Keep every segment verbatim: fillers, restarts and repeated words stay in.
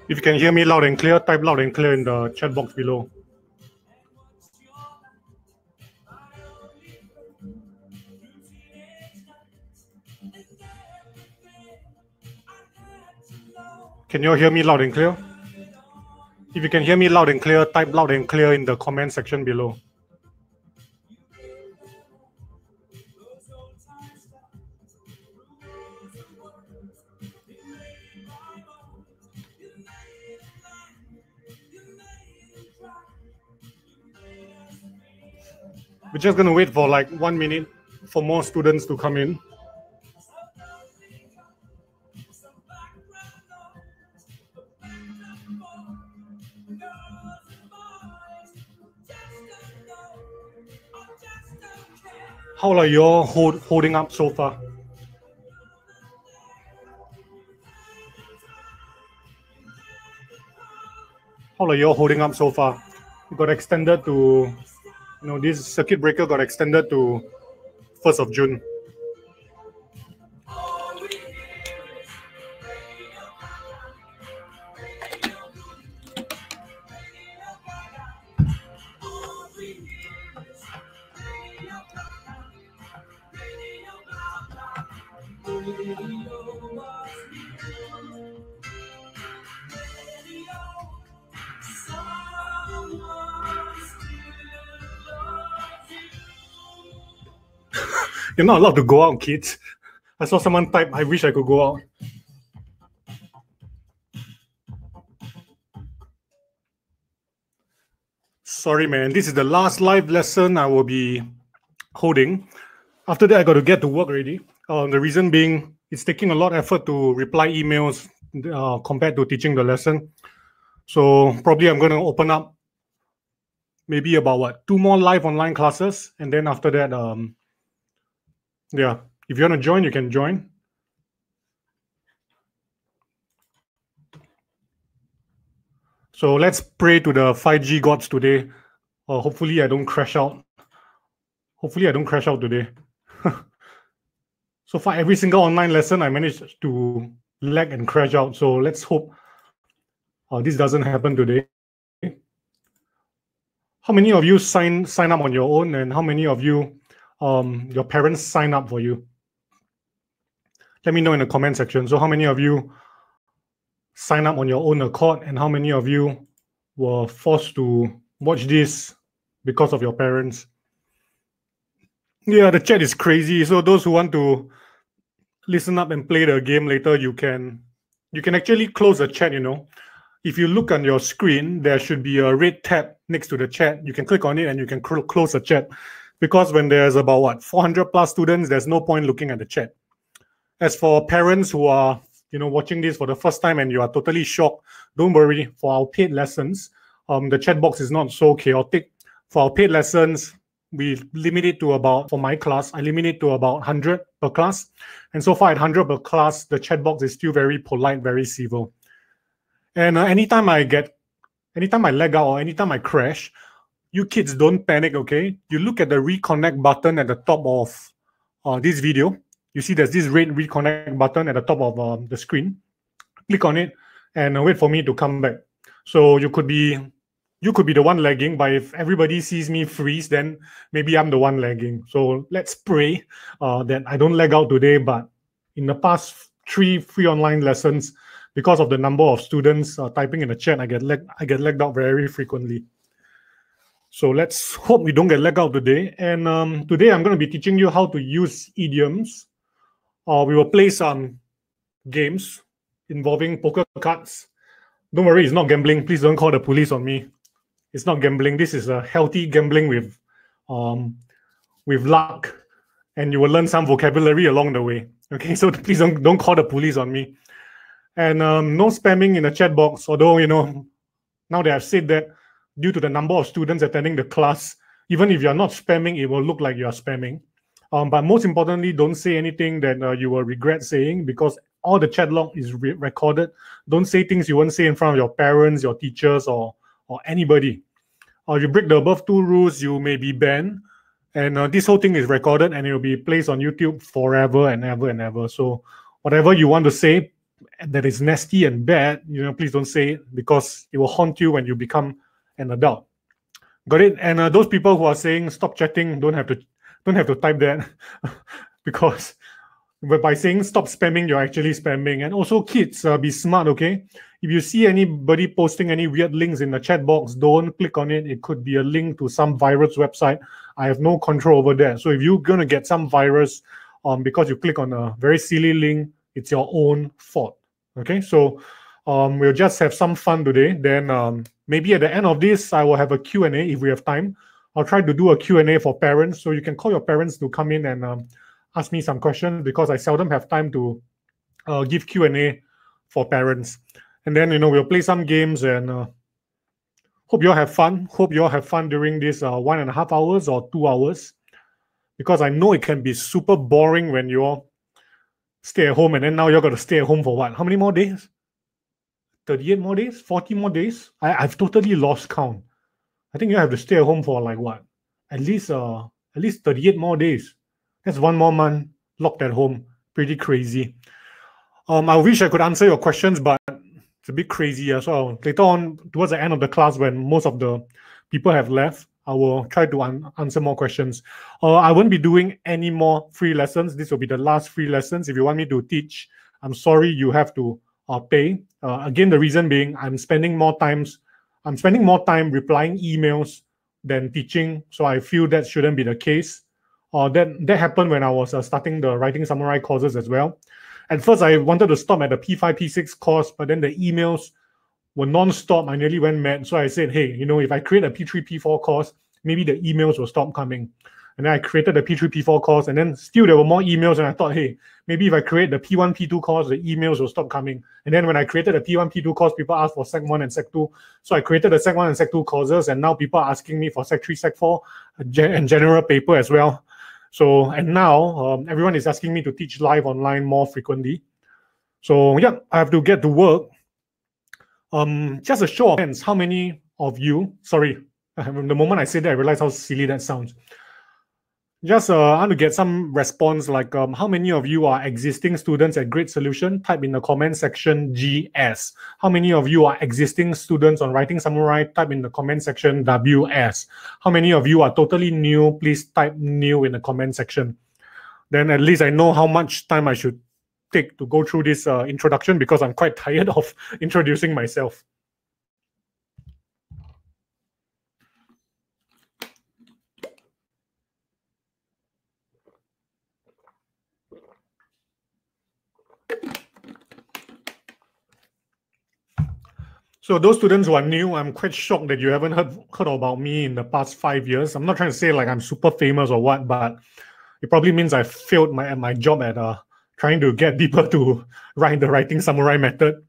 If you can hear me loud and clear, type loud and clear in the chat box below. Can you hear me loud and clear? If you can hear me loud and clear, type loud and clear in the comment section below. We're just going to wait for like one minute for more students to come in. How are you all hold, holding up so far? How are you all holding up so far? We got extended to, you know, this circuit breaker got extended to first of June. You're not allowed to go out, kids. I saw someone type, I wish I could go out. Sorry, man. This is the last live lesson I will be holding. After that, I got to get to work already. Uh, the reason being, it's taking a lot of effort to reply emails uh, compared to teaching the lesson. So probably I'm going to open up maybe about, what, two more live online classes. And then after that, um, yeah, if you want to join, you can join. So let's pray to the five G gods today. Uh, hopefully I don't crash out. Hopefully I don't crash out today. So far, every single online lesson, I managed to lag and crash out. So let's hope uh, this doesn't happen today. How many of you sign, sign up on your own, and how many of you Um, your parents sign up for you? Let me know in the comment section. So how many of you sign up on your own accord, and how many of you were forced to watch this because of your parents? Yeah, the chat is crazy. So those who want to listen up and play the game later, you can you can actually close the chat, you know. If you look on your screen, there should be a red tab next to the chat. You can click on it and you can close the chat. Because when there's about, what, four hundred plus students, there's no point looking at the chat. As for parents who are, you know, watching this for the first time and you are totally shocked, don't worry. For our paid lessons, um, the chat box is not so chaotic. For our paid lessons, we limit it to about, for my class, I limit it to about one hundred per class. And so far at one hundred per class, the chat box is still very polite, very civil. And uh, anytime I get, anytime I lag out or anytime I crash, you kids don't panic, okay? You look at the reconnect button at the top of uh, this video. You see there's this red reconnect button at the top of uh, the screen. Click on it and uh, wait for me to come back. So you could be you could be the one lagging, but if everybody sees me freeze, then maybe I'm the one lagging. So let's pray uh, that I don't lag out today. But in the past three free online lessons, because of the number of students uh, typing in the chat, I get lag I get lagged out very frequently. So let's hope we don't get lag out today. And um, today I'm going to be teaching you how to use idioms. Uh, we will play some games involving poker cards. Don't worry, it's not gambling. Please don't call the police on me. It's not gambling. This is a healthy gambling with, um, with luck. And you will learn some vocabulary along the way. Okay, so please don't, don't call the police on me. And um, no spamming in the chat box. Although, you know, now that I've said that, due to the number of students attending the class, even if you're not spamming, it will look like you're spamming. Um, but most importantly, don't say anything that uh, you will regret saying, because all the chat log is re recorded. Don't say things you won't say in front of your parents, your teachers, or, or anybody. Or uh, you break the above two rules, you may be banned. And uh, this whole thing is recorded and it will be placed on YouTube forever and ever and ever. So whatever you want to say, that is nasty and bad, you know, please don't say it because it will haunt you when you become an adult. Got it? And uh, those people who are saying stop chatting don't have to don't have to type that because but by saying stop spamming, you're actually spamming. And also, kids, uh, be smart, okay? If you see anybody posting any weird links in the chat box, don't click on it. It could be a link to some virus website. I have no control over that. So if you're gonna get some virus um, because you click on a very silly link, it's your own fault. Okay, so um, we'll just have some fun today. Then um, maybe at the end of this, I will have a Q and A if we have time. I'll try to do a Q and A for parents, so you can call your parents to come in and um, ask me some questions because I seldom have time to uh, give Q and A for parents. And then, you know, we'll play some games and uh, hope you all have fun. Hope you all have fun during this uh, one and a half hours or two hours because I know it can be super boring when you all stay at home and then now you're going to stay at home for what? How many more days? thirty-eight more days? forty more days? I, I've totally lost count. I think you have to stay at home for like what? At least uh at least thirty-eight more days. That's one more month locked at home. Pretty crazy. Um, I wish I could answer your questions, but it's a bit crazy as well. Later on, towards the end of the class, when most of the people have left, I will try to un- answer more questions. Uh, I won't be doing any more free lessons. This will be the last free lessons. If you want me to teach, I'm sorry, you have to uh, pay. Uh, again, the reason being, I'm spending more times. I'm spending more time replying emails than teaching, so I feel that shouldn't be the case. Uh, that that happened when I was uh, starting the writing samurai courses as well. At first, I wanted to stop at the P five, P six course, but then the emails were non-stop. I nearly went mad. So I said, hey, you know, if I create a P three, P four course, maybe the emails will stop coming. And then I created the P three, P four course, and then still there were more emails. And I thought, hey, maybe if I create the P one, P two course, the emails will stop coming. And then when I created the P one, P two course, people asked for Sec one and Sec two. So I created the Sec one and Sec two courses, and now people are asking me for Sec three, Sec four, and general paper as well. So, and now um, everyone is asking me to teach live online more frequently. So yeah, I have to get to work. Um, just a show of hands, how many of you, sorry, the moment I said that, I realized how silly that sounds. Just uh, I want to get some response, like um, how many of you are existing students at Great Solution? Type in the comment section G S. How many of you are existing students on Writing Samurai? Type in the comment section W S. How many of you are totally new? Please type new in the comment section. Then at least I know how much time I should take to go through this uh, introduction because I'm quite tired of introducing myself. So those students who are new, I'm quite shocked that you haven't heard, heard about me in the past five years. I'm not trying to say like I'm super famous or what, but it probably means I failed my, my job at uh, trying to get people to write the Writing Samurai method.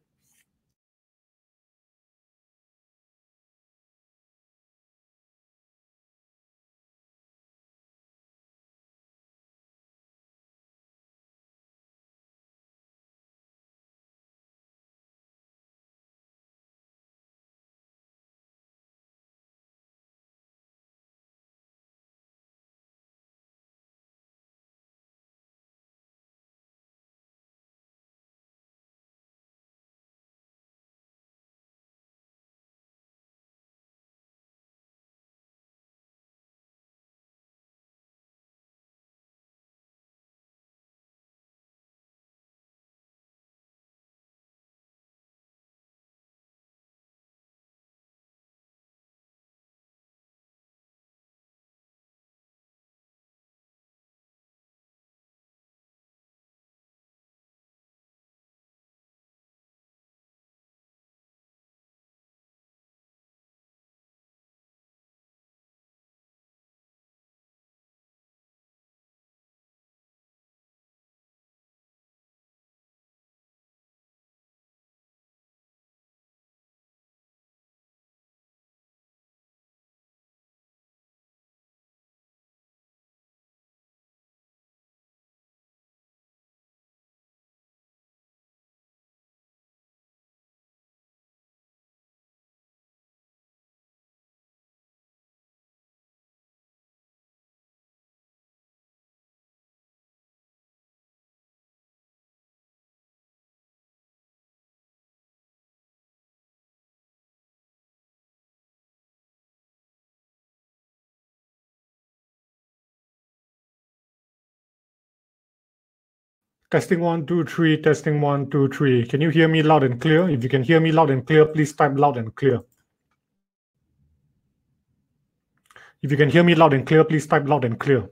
Testing one, two, three, testing one, two, three. Can you hear me loud and clear? If you can hear me loud and clear, please type loud and clear. If you can hear me loud and clear, please type loud and clear.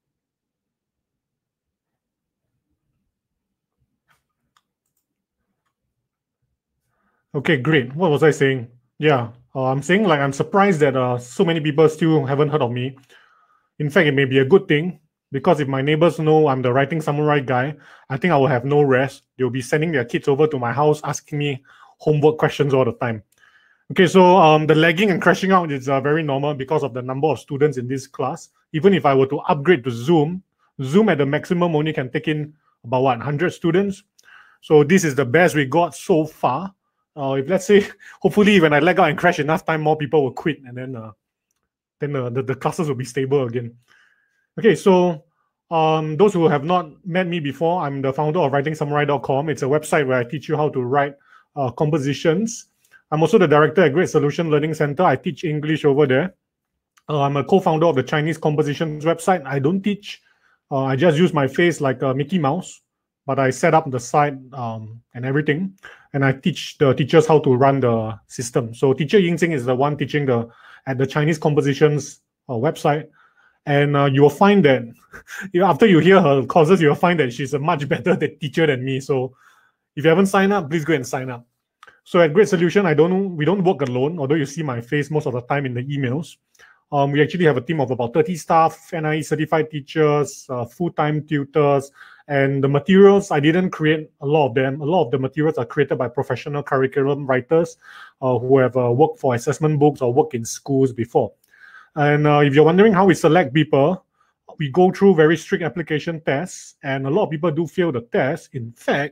Okay, great. What was I saying? Yeah, uh, I'm saying like I'm surprised that uh, so many people still haven't heard of me. In fact, it may be a good thing because if my neighbors know I'm the writing samurai guy, I think I will have no rest. They'll be sending their kids over to my house asking me homework questions all the time. Okay, so um, the lagging and crashing out is uh, very normal because of the number of students in this class. Even if I were to upgrade to Zoom, Zoom at the maximum only can take in about what, one hundred students. So this is the best we got so far. Uh, if let's say, hopefully when I lag out and crash enough time, more people will quit and then uh, then uh, the, the classes will be stable again. Okay, so um, those who have not met me before, I'm the founder of writing samurai dot com. It's a website where I teach you how to write uh, compositions. I'm also the director at Great Solution Learning Center. I teach English over there. Uh, I'm a co-founder of the Chinese compositions website. I don't teach. Uh, I just use my face like a Mickey Mouse, but I set up the site um, and everything. And I teach the teachers how to run the system. So teacher Yingxing is the one teaching the at the Chinese compositions uh, website. And uh, you will find that after you hear her courses, you will find that she's a much better teacher than me. So if you haven't signed up, please go and sign up. So at Great Solution, I don't we don't work alone, although you see my face most of the time in the emails. Um, we actually have a team of about thirty staff, N I E certified teachers, uh, full-time tutors, and the materials, I didn't create a lot of them. A lot of the materials are created by professional curriculum writers uh, who have uh, worked for assessment books or worked in schools before. And uh, if you're wondering how we select people, we go through very strict application tests, and a lot of people do fail the test. In fact,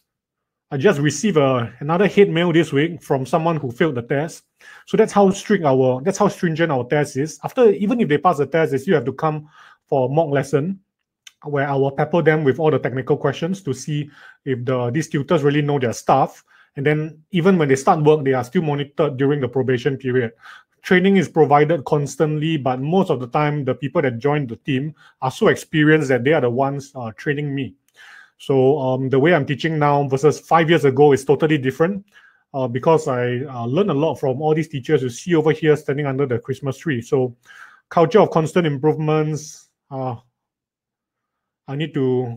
I just received a, another hate mail this week from someone who failed the test. So that's how strict our, that's how stringent our test is. After, even if they pass the test, they still have to come for a mock lesson where I will pepper them with all the technical questions to see if the these tutors really know their stuff. And then even when they start work, they are still monitored during the probation period. Training is provided constantly, but most of the time, the people that join the team are so experienced that they are the ones uh, training me. So um, the way I'm teaching now versus five years ago is totally different uh, because I uh, learned a lot from all these teachers you see over here standing under the Christmas tree. So culture of constant improvements. Uh, I need to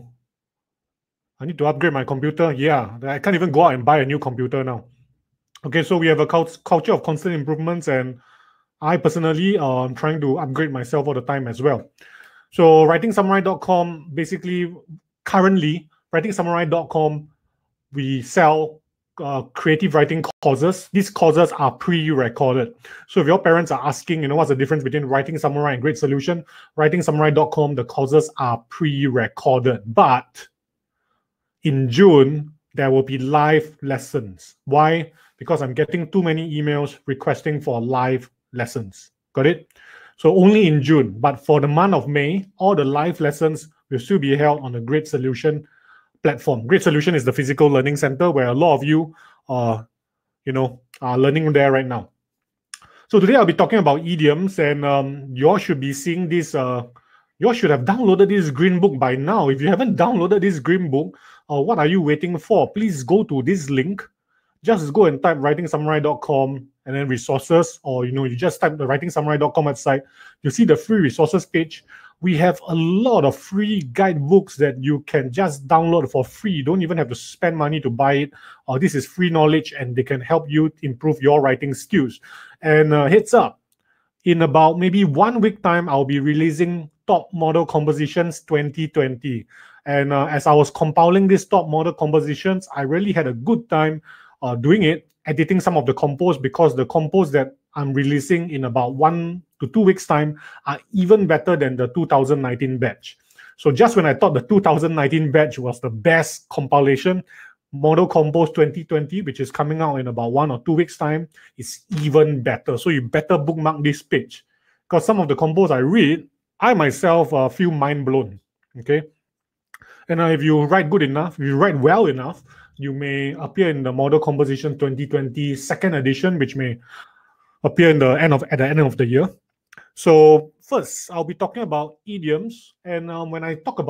I need to upgrade my computer. Yeah, I can't even go out and buy a new computer now. Okay, so we have a culture of constant improvements, and I personally uh, am trying to upgrade myself all the time as well. So writing samurai dot com, basically, currently, writing samurai dot com, we sell uh, creative writing courses. These courses are pre-recorded. So if your parents are asking, you know, what's the difference between Writing Samurai and Great Solution, writing samurai dot com, the courses are pre-recorded. But in June, there will be live lessons. Why? Because I'm getting too many emails requesting for live lessons. Got it? So only in June. But for the month of May, all the live lessons will still be held on the Great Solution platform. Great Solution is the physical learning center where a lot of you are, you know, are learning there right now. So today I'll be talking about idioms, and um, you all should be seeing this. Uh, you all should have downloaded this green book by now. If you haven't downloaded this green book, uh, what are you waiting for? Please go to this link. Just go and type writing samurai dot com and then resources, or you know, you just type the writing samurai dot com website. You'll see the free resources page. We have a lot of free guidebooks that you can just download for free. You don't even have to spend money to buy it. Uh, this is free knowledge, and they can help you improve your writing skills. And uh, heads up, in about maybe one week time, I'll be releasing Top Model Compositions twenty twenty. And uh, as I was compiling these Top Model Compositions, I really had a good time uh, doing it, editing some of the compos, because the compos that I'm releasing in about one to two weeks time are even better than the two thousand nineteen batch. So just when I thought the two thousand nineteen batch was the best compilation, Model Compos twenty twenty, which is coming out in about one or two weeks time, is even better. So you better bookmark this page, because some of the compos I read, I myself uh, feel mind blown. Okay, and uh, if you write good enough, if you write well enough, you may appear in the Model Composition twenty twenty second edition, which may appear in the end of at the end of the year. So first, I'll be talking about idioms, and um, when I talk about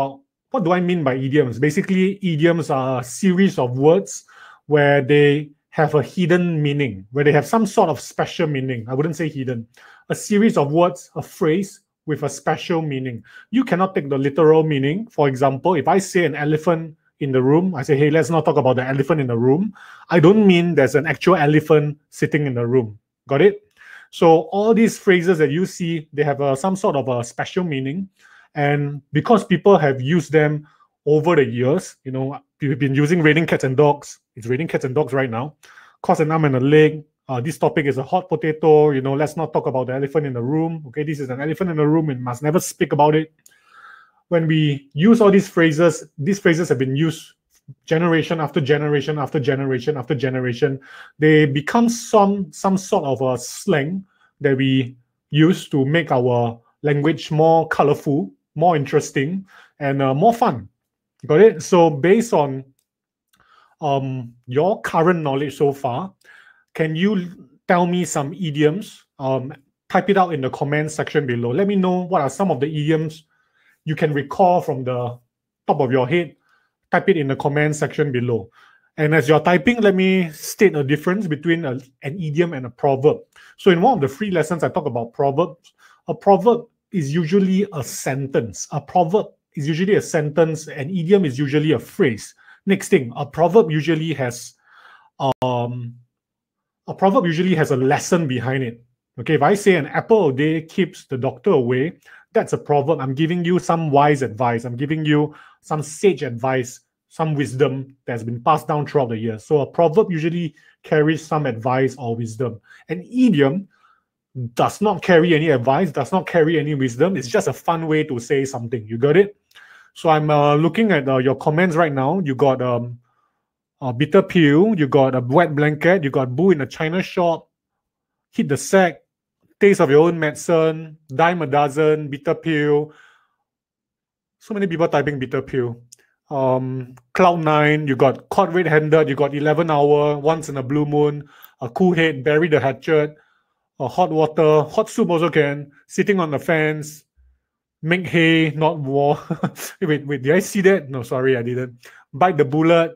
what do I mean by idioms? Basically, idioms are a series of words where they have a hidden meaning, where they have some sort of special meaning. I wouldn't say hidden. A series of words, a phrase with a special meaning. You cannot take the literal meaning. For example, if I say an elephant in the room, I say, hey, let's not talk about the elephant in the room. I don't mean there's an actual elephant sitting in the room. Got it? So all these phrases that you see, they have a, some sort of a special meaning. And because people have used them over the years, you know, we've been using raining cats and dogs. It's raining cats and dogs right now. Cause an arm and a leg. Uh, this topic is a hot potato. You know, let's not talk about the elephant in the room. Okay, this is an elephant in the room and must never speak about it. When we use all these phrases, these phrases have been used generation after generation after generation after generation. They become some, some sort of a slang that we use to make our language more colorful, more interesting, and uh, more fun. Got it? So based on um, your current knowledge so far, can you tell me some idioms? Um, type it out in the comment section below. Let me know what are some of the idioms you can recall from the top of your head. Type it in the comment section below. And as you're typing, let me state a difference between a, an idiom and a proverb. So in one of the free lessons, I talk about proverbs. A proverb is usually a sentence. A proverb is usually a sentence. An idiom is usually a phrase. Next thing, a proverb usually has um, a proverb usually has a lesson behind it. Okay, if I say an apple a day keeps the doctor away, that's a proverb. I'm giving you some wise advice. I'm giving you some sage advice, some wisdom that's been passed down throughout the years. So a proverb usually carries some advice or wisdom. An idiom does not carry any advice, does not carry any wisdom. It's just a fun way to say something. You got it? So I'm uh, looking at uh, your comments right now. You got um, a bitter pill, you got a wet blanket, you got boo in a china shop, hit the sack, taste of your own medicine, dime a dozen, bitter pill. So many people typing bitter pill. Um, Cloud nine, you got caught red-handed, you got eleven hour, once in a blue moon, a cool head, bury the hatchet, a hot water, hot soup also can, sitting on the fence, make hay, not war. wait, wait, did I see that? No, sorry, I didn't. Bite the bullet.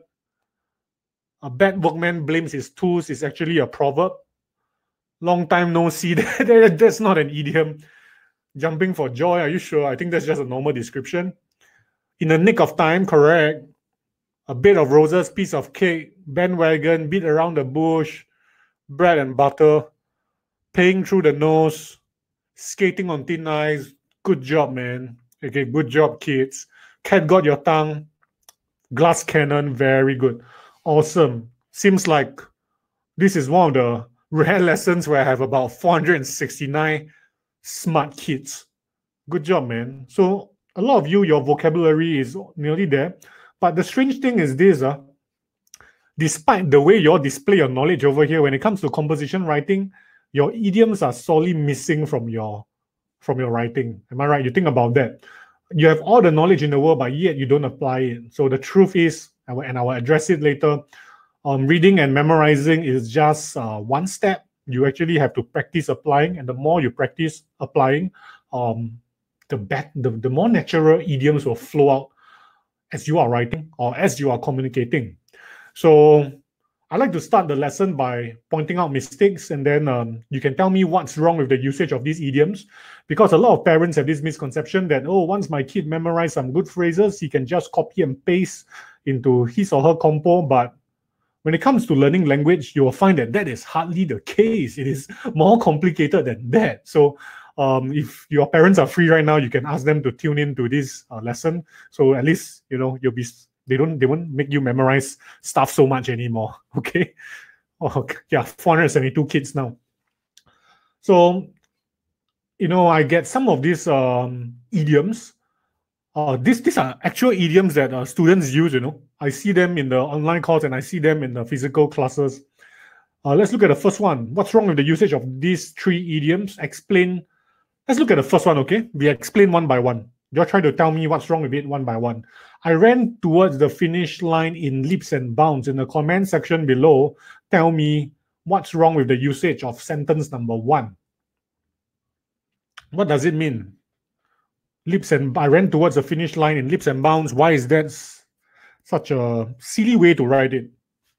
A bad workman blames his tools is actually a proverb. Long time no see. that, that's not an idiom. Jumping for joy, are you sure? I think that's just a normal description. In the nick of time, correct. A bed of roses, piece of cake, bandwagon, beat around the bush, bread and butter, paying through the nose, skating on thin ice. Good job, man. Okay, good job, kids. Cat got your tongue. Glass cannon, very good. Awesome. Seems like this is one of the rare lessons where I have about four hundred sixty-nine smart kids. Good job, man. So a lot of you, your vocabulary is nearly there. But the strange thing is this, uh, despite the way you all display your knowledge over here, when it comes to composition writing, your idioms are sorely missing from your, from your writing. Am I right? You think about that. You have all the knowledge in the world, but yet you don't apply it. So the truth is, and I will address it later, um, reading and memorizing is just uh, one step. You actually have to practice applying, and the more you practice applying, um, the, bet the, the more natural idioms will flow out as you are writing or as you are communicating. So I like to start the lesson by pointing out mistakes, and then um, you can tell me what's wrong with the usage of these idioms, because a lot of parents have this misconception that, oh, once my kid memorizes some good phrases, he can just copy and paste into his or her compo. But when it comes to learning language, you will find that that is hardly the case. It is more complicated than that. So um, if your parents are free right now, you can ask them to tune in to this uh, lesson. So at least, you know, you'll be... They don't. They won't make you memorize stuff so much anymore. Okay. Oh, yeah, four hundred seventy-two kids now. So, you know, I get some of these um, idioms. Uh, these these are actual idioms that uh, students use. You know, I see them in the online course and I see them in the physical classes. Uh, let's look at the first one. What's wrong with the usage of these three idioms? Explain. Let's look at the first one. Okay, we explain one by one. You're trying to tell me what's wrong with it one by one. I ran towards the finish line in leaps and bounds. In the comment section below, tell me what's wrong with the usage of sentence number one. What does it mean? Leaps and I ran towards the finish line in leaps and bounds. Why is that such a silly way to write it?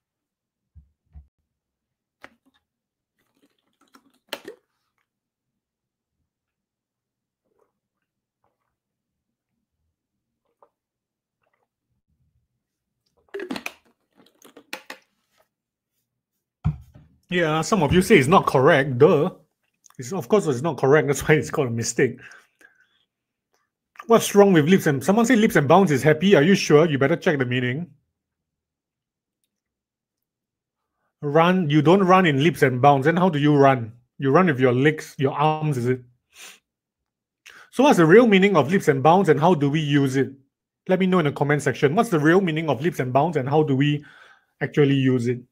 Yeah, some of you say it's not correct. Duh. It's, of course, it's not correct. That's why it's called a mistake. What's wrong with leaps and... Someone say leaps and bounds is happy. Are you sure? You better check the meaning. Run. You don't run in leaps and bounds. Then how do you run? You run with your legs, your arms, is it? So what's the real meaning of leaps and bounds and how do we use it? Let me know in the comment section. What's the real meaning of leaps and bounds and how do we actually use it?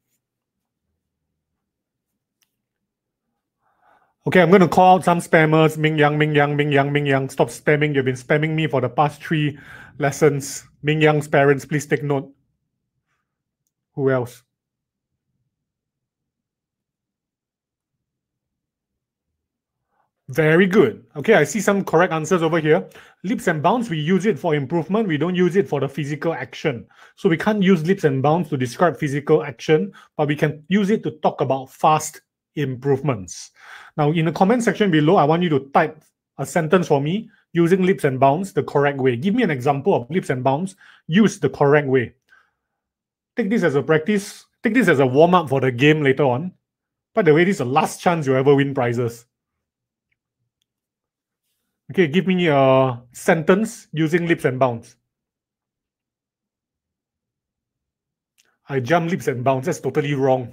Okay, I'm going to call out some spammers. Ming Yang, Ming Yang, Ming Yang, Ming Yang. Stop spamming. You've been spamming me for the past three lessons. Ming Yang's parents, please take note. Who else? Very good. Okay, I see some correct answers over here. Leaps and bounds, we use it for improvement. We don't use it for the physical action. So we can't use leaps and bounds to describe physical action, but we can use it to talk about fast improvements. Now, in the comment section below, I want you to type a sentence for me using leaps and bounds the correct way. Give me an example of leaps and bounds used the correct way. Take this as a practice. Take this as a warm-up for the game later on. By the way, this is the last chance you ever win prizes. Okay, give me a sentence using leaps and bounds. I jump leaps and bounds. That's totally wrong.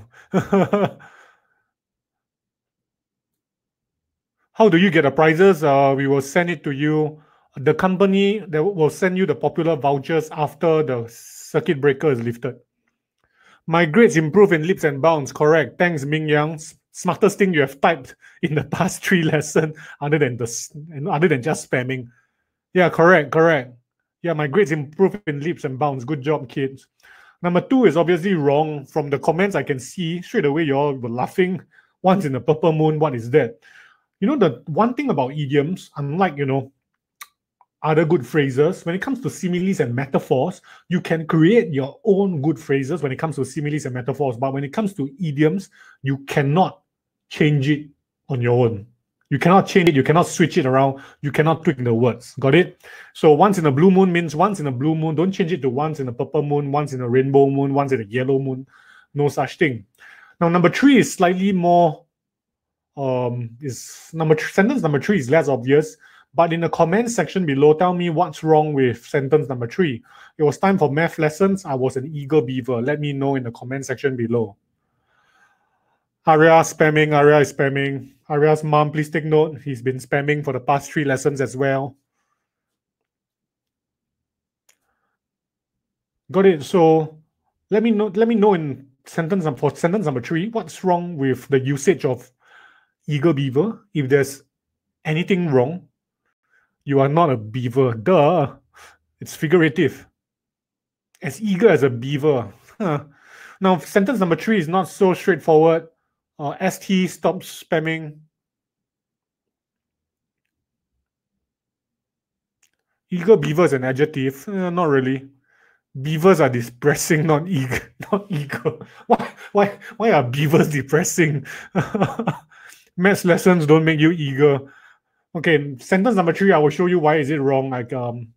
How do you get the prizes? Uh, we will send it to you. The company that will send you the popular vouchers after the circuit breaker is lifted. My grades improve in leaps and bounds. Correct. Thanks, Ming Yang. Smartest thing you have typed in the past three lessons, other than the other than just spamming. Yeah, correct, correct. Yeah, my grades improve in leaps and bounds. Good job, kids. Number two is obviously wrong. From the comments, I can see straight away you all were laughing. Once in a purple moon, what is that? You know, the one thing about idioms, unlike, you know, other good phrases, when it comes to similes and metaphors, you can create your own good phrases when it comes to similes and metaphors. But when it comes to idioms, you cannot change it on your own. You cannot change it. You cannot switch it around. You cannot tweak the words. Got it? So once in a blue moon means once in a blue moon. Don't change it to once in a purple moon, once in a rainbow moon, once in a yellow moon. No such thing. Now, number three is slightly more, um, is number sentence number three is less obvious. But in the comment section below, tell me what's wrong with sentence number three. It was time for math lessons. I was an eager beaver. Let me know in the comment section below. Arya spamming, Arya is spamming. Arya's mom, please take note. He's been spamming for the past three lessons as well. Got it. So let me know, let me know in sentence for sentence number three, what's wrong with the usage of eager beaver? If there's anything wrong, you are not a beaver. Duh. It's figurative. As eager as a beaver. Huh. Now, sentence number three is not so straightforward. Uh, S T, stop spamming. Eager beaver is an adjective. Uh, not really. Beavers are depressing, not eager. Not eager. Why, why, why are beavers depressing? Maths lessons don't make you eager. Okay, sentence number three, I will show you why is it wrong. Like, um,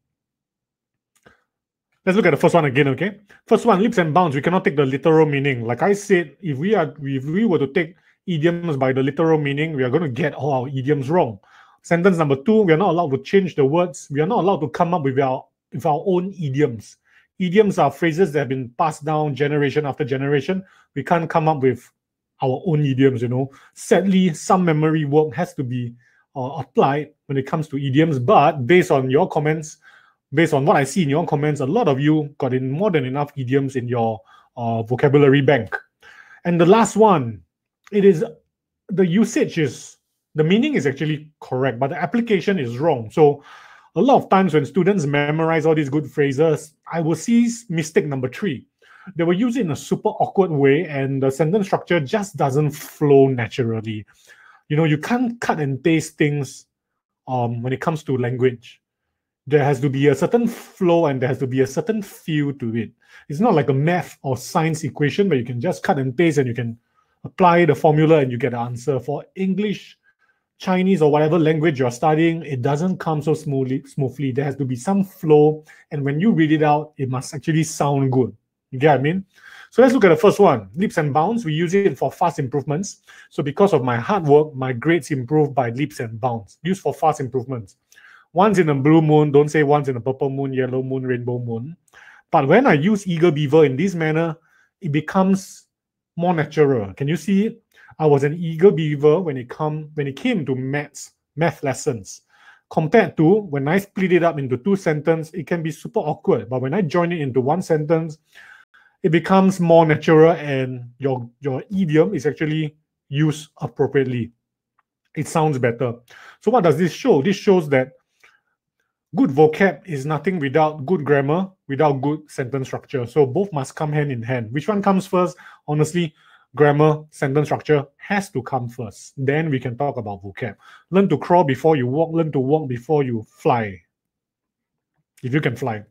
let's look at the first one again, okay? First one, leaps and bounds. We cannot take the literal meaning. Like I said, if we are, if we were to take idioms by the literal meaning, we are going to get all our idioms wrong. Sentence number two, we are not allowed to change the words. We are not allowed to come up with our, with our own idioms. Idioms are phrases that have been passed down generation after generation. We can't come up with our own idioms, you know. Sadly, some memory work has to be uh, applied when it comes to idioms. But based on your comments, based on what I see in your comments, a lot of you got in more than enough idioms in your uh, vocabulary bank. And the last one, it is the usage is, the meaning is actually correct, but the application is wrong. So a lot of times when students memorize all these good phrases, I will see mistake number three. They will use it in a super awkward way and the sentence structure just doesn't flow naturally. You know, you can't cut and paste things um, when it comes to language. there has to be a certain flow and there has to be a certain feel to it. It's not like a math or science equation where you can just cut and paste and you can apply the formula and you get the answer. For English, Chinese, or whatever language you're studying, it doesn't come so smoothly. Smoothly. There has to be some flow, and when you read it out, it must actually sound good. You get what I mean? So let's look at the first one, leaps and bounds. We use it for fast improvements. So because of my hard work, my grades improve by leaps and bounds. Used for fast improvements. Once in a blue moon, don't say once in a purple moon, yellow moon, rainbow moon. But when I use eager beaver in this manner, it becomes more natural. Can you see it? I was an eager beaver when it come when it came to maths, math lessons. Compared to when I split it up into two sentences, it can be super awkward. But when I join it into one sentence, it becomes more natural and your, your idiom is actually used appropriately. It sounds better. So what does this show? This shows that good vocab is nothing without good grammar, without good sentence structure. So both must come hand in hand. Which one comes first? Honestly, grammar, sentence structure has to come first. Then we can talk about vocab. Learn to crawl before you walk. Learn to walk before you fly. If you can fly.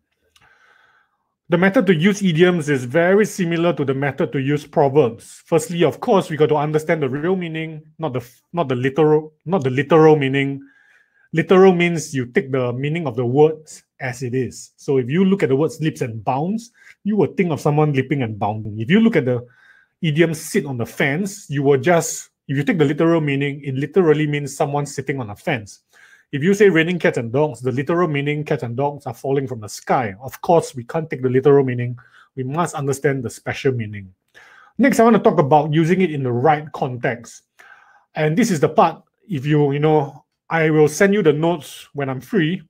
The method to use idioms is very similar to the method to use proverbs. Firstly, of course, we got to understand the real meaning, not the not the literal, not the literal meaning. Literal means you take the meaning of the words as it is. So if you look at the words leaps and bounds, you will think of someone leaping and bounding. If you look at the idiom sit on the fence, you will just, if you take the literal meaning, it literally means someone sitting on a fence. If you say raining cats and dogs, the literal meaning cats and dogs are falling from the sky. Of course, we can't take the literal meaning. We must understand the special meaning. Next, I want to talk about using it in the right context. And this is the part, if you, you know, I will send you the notes when I'm free.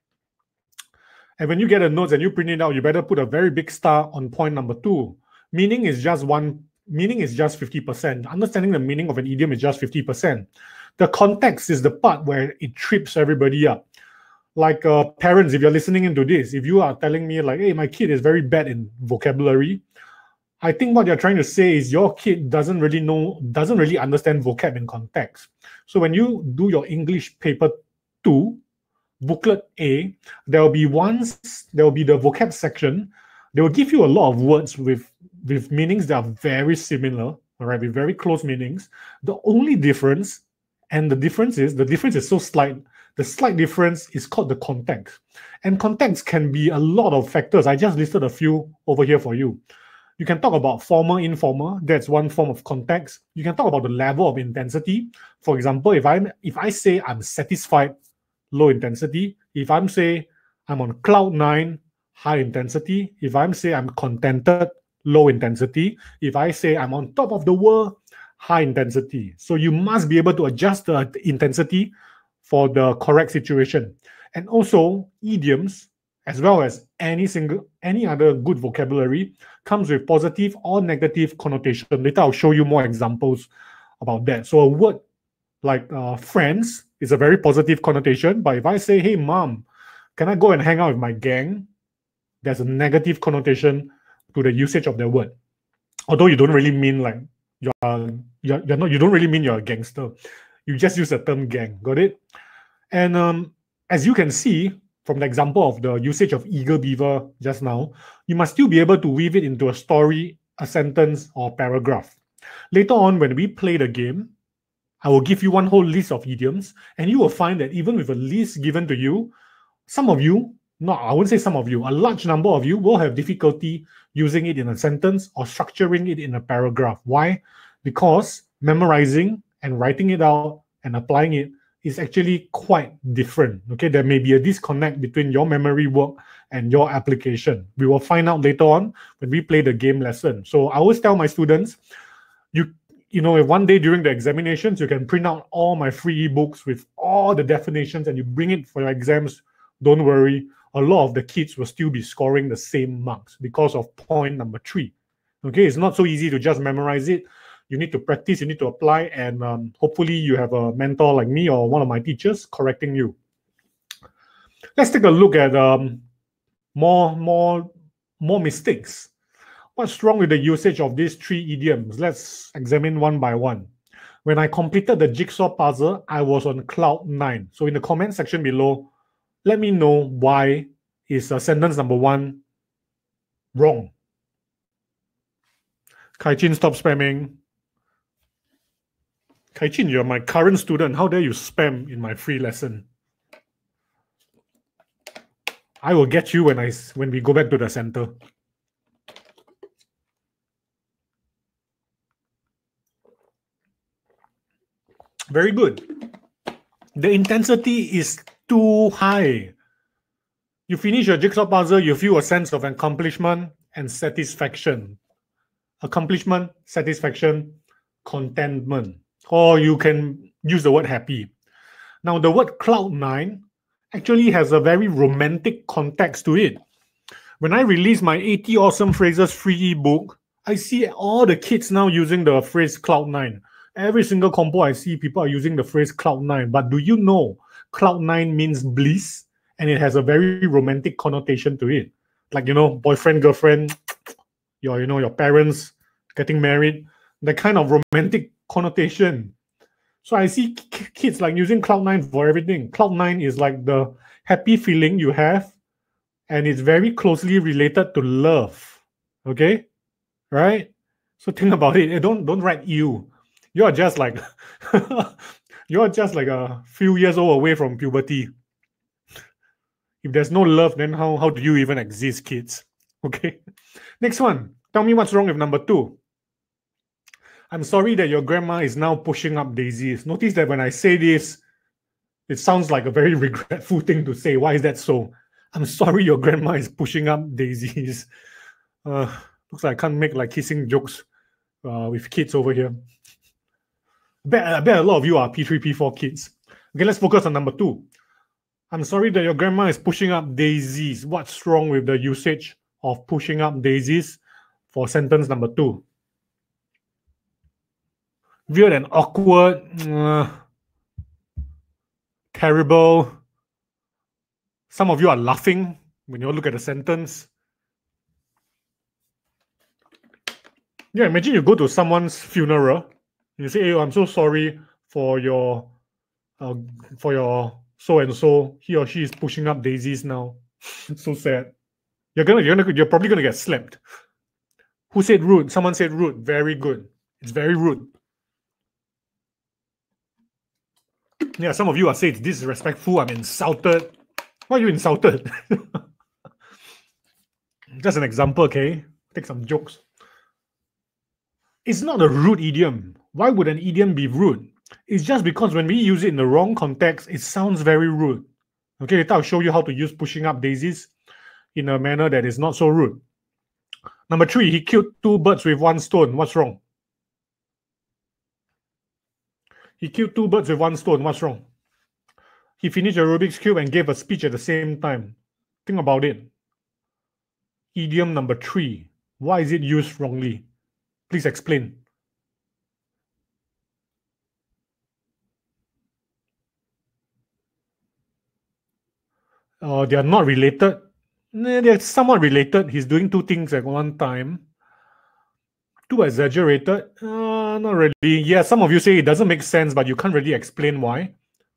And when you get the notes and you print it out, you better put a very big star on point number two. Meaning is just one, meaning is just fifty percent. Understanding the meaning of an idiom is just fifty percent. The context is the part where it trips everybody up. Like uh, parents, if you're listening into this, if you are telling me like, hey, my kid is very bad in vocabulary, I think what you're trying to say is your kid doesn't really know, doesn't really understand vocab in context. So when you do your English paper two, booklet A, there will be once, there will be the vocab section. They will give you a lot of words with, with meanings that are very similar, all right, with very close meanings. The only difference, and the difference is, the difference is so slight, the slight difference is called the context. And context can be a lot of factors. I just listed a few over here for you. You can talk about formal, informal. That's one form of context. You can talk about the level of intensity. For example, if I'm if I say I'm satisfied, low intensity. If I'm say I'm on cloud nine, high intensity. If I'm say I'm contented, low intensity. If I say I'm on top of the world, high intensity. So you must be able to adjust the intensity for the correct situation. And also idioms, as well as any single any other good vocabulary, comes with positive or negative connotation. Later I'll show you more examples about that. So a word like uh, friends is a very positive connotation, but if I say, hey mom, can I go and hang out with my gang? There's a negative connotation to the usage of the word. Although you don't really mean like you're, you're, you're not, you don't really mean you're a gangster. You just use the term gang, got it? And um, as you can see, from the example of the usage of eager beaver just now, you must still be able to weave it into a story, a sentence, or paragraph. Later on, when we play the game, I will give you one whole list of idioms, and you will find that even with a list given to you, some of you, not I wouldn't say some of you, a large number of you will have difficulty using it in a sentence or structuring it in a paragraph. Why? Because memorizing and writing it out and applying it is actually quite different. Okay, there may be a disconnect between your memory work and your application. We will find out later on when we play the game lesson. So I always tell my students, you you know, if one day during the examinations, you can print out all my free ebooks with all the definitions and you bring it for your exams, don't worry, a lot of the kids will still be scoring the same marks because of point number three. Okay, it's not so easy to just memorize it. You need to practice, you need to apply, and um, hopefully you have a mentor like me or one of my teachers correcting you. Let's take a look at um, more, more, more mistakes. What's wrong with the usage of these three idioms? Let's examine one by one. When I completed the jigsaw puzzle, I was on cloud nine. So in the comment section below, let me know why is uh, sentence number one wrong. Kai-Chin, stop spamming. Kai-Chin, you're my current student. How dare you spam in my free lesson? I will get you when I when we go back to the center. Very good. The intensity is too high. You finish your jigsaw puzzle, you feel a sense of accomplishment and satisfaction. Accomplishment, satisfaction, contentment. Or you can use the word happy. Now, the word cloud nine actually has a very romantic context to it. When I release my eighty Awesome Phrases free ebook, I see all the kids now using the phrase cloud nine. Every single compo I see, people are using the phrase cloud nine. But do you know cloud nine means bliss? And it has a very romantic connotation to it. Like, you know, boyfriend, girlfriend, your, you know, your parents getting married, the kind of romantic connotation. So I see kids like using cloud nine for everything. cloud nine is like the happy feeling you have, and it's very closely related to love. Okay? Right? So think about it. Don't don't write you. You're just like you're just like a few years old away from puberty. If there's no love, then how, how do you even exist, kids? Okay. Next one. Tell me what's wrong with number two. I'm sorry that your grandma is now pushing up daisies. Notice that when I say this, it sounds like a very regretful thing to say. Why is that so? I'm sorry your grandma is pushing up daisies. Uh, looks like I can't make like kissing jokes uh, with kids over here. I bet, I bet a lot of you are P three, P four kids. Okay, let's focus on number two. I'm sorry that your grandma is pushing up daisies. What's wrong with the usage of pushing up daisies for sentence number two? Weird and awkward. Uh, terrible. Some of you are laughing when you look at the sentence. Yeah, imagine you go to someone's funeral. You say, "Hey, I'm so sorry for your, uh, for your so and so. He or she is pushing up daisies now." It's so sad. You're gonna, you're gonna, you're probably gonna get slapped. Who said rude? Someone said rude. Very good. It's very rude. Yeah, some of you are saying it's disrespectful. I'm insulted. Why are you insulted? Just an example, okay? Take some jokes. It's not a rude idiom. Why would an idiom be rude? It's just because when we use it in the wrong context, it sounds very rude. Okay, later I'll show you how to use pushing up daisies in a manner that is not so rude. Number three, he killed two birds with one stone. What's wrong? He killed two birds with one stone. What's wrong? He finished a Rubik's Cube and gave a speech at the same time. Think about it. Idiom number three. Why is it used wrongly? Please explain. Uh, they are not related. They're somewhat related. He's doing two things at one time. Too exaggerated? Uh, not really. Yeah, some of you say it doesn't make sense, but you can't really explain why.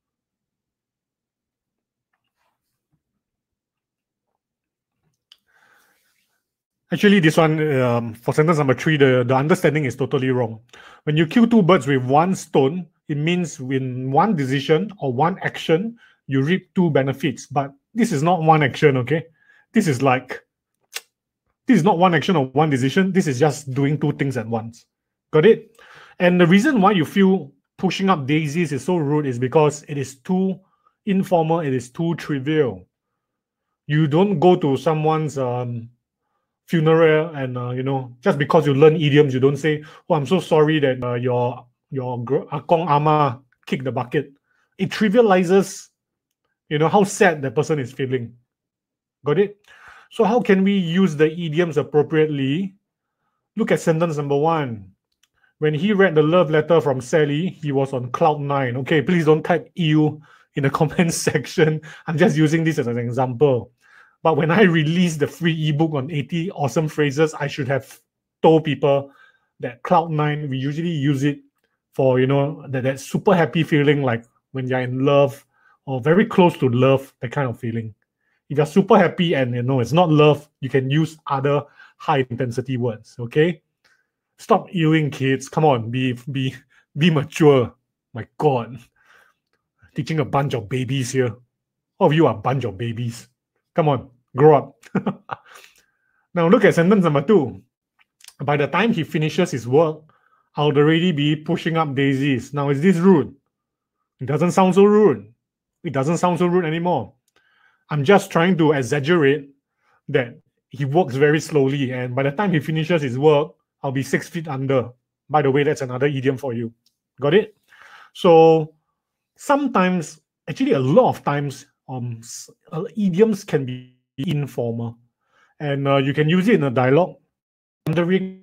Actually, this one, um, for sentence number three, the, the understanding is totally wrong. When you kill two birds with one stone, it means in one decision or one action, you reap two benefits. But this is not one action, okay? This is like, this is not one action or one decision. This is just doing two things at once. Got it? And the reason why you feel pushing up daisies is so rude is because it is too informal, it is too trivial. You don't go to someone's um, funeral and, uh, you know, just because you learn idioms, you don't say, "Oh, I'm so sorry that uh, your, your akong ama kicked the bucket." It trivializes, you know, how sad the person is feeling. Got it? So how can we use the idioms appropriately? Look at sentence number one. When he read the love letter from Sally, he was on cloud nine. Okay, please don't type "ew" in the comments section. I'm just using this as an example. But when I released the free ebook on eighty awesome phrases, I should have told people that cloud nine, we usually use it for, you know, that, that super happy feeling like when you're in love or very close to love, that kind of feeling. If you're super happy and you know it's not love, you can use other high intensity words. Okay, stop ewing, kids. Come on, be be be mature. My God, teaching a bunch of babies here. All of you are a bunch of babies. Come on, grow up. Now look at sentence number two. By the time he finishes his work, I'll already be pushing up daisies. Now, is this rude? It doesn't sound so rude. It doesn't sound so rude anymore. I'm just trying to exaggerate that he works very slowly, and by the time he finishes his work, I'll be six feet under. By the way, that's another idiom for you. Got it? So sometimes, actually, a lot of times, um, uh, idioms can be informal, and uh, you can use it in a dialogue. Wondering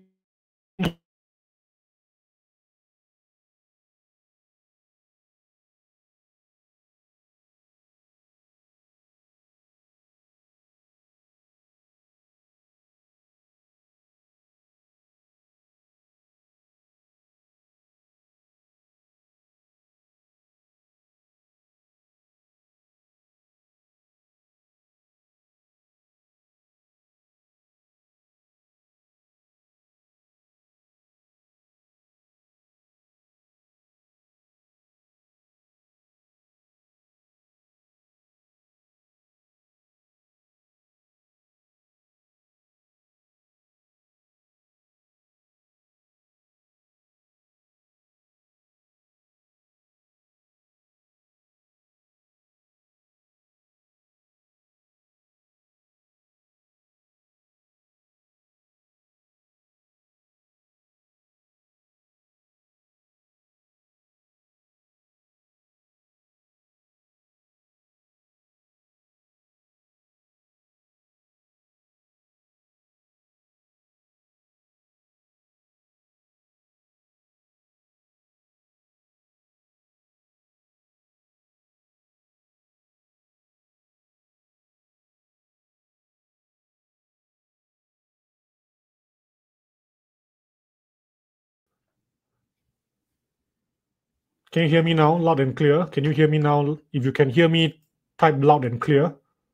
Can you hear me now, loud and clear? Can you hear me now? If you can hear me, type loud and clear.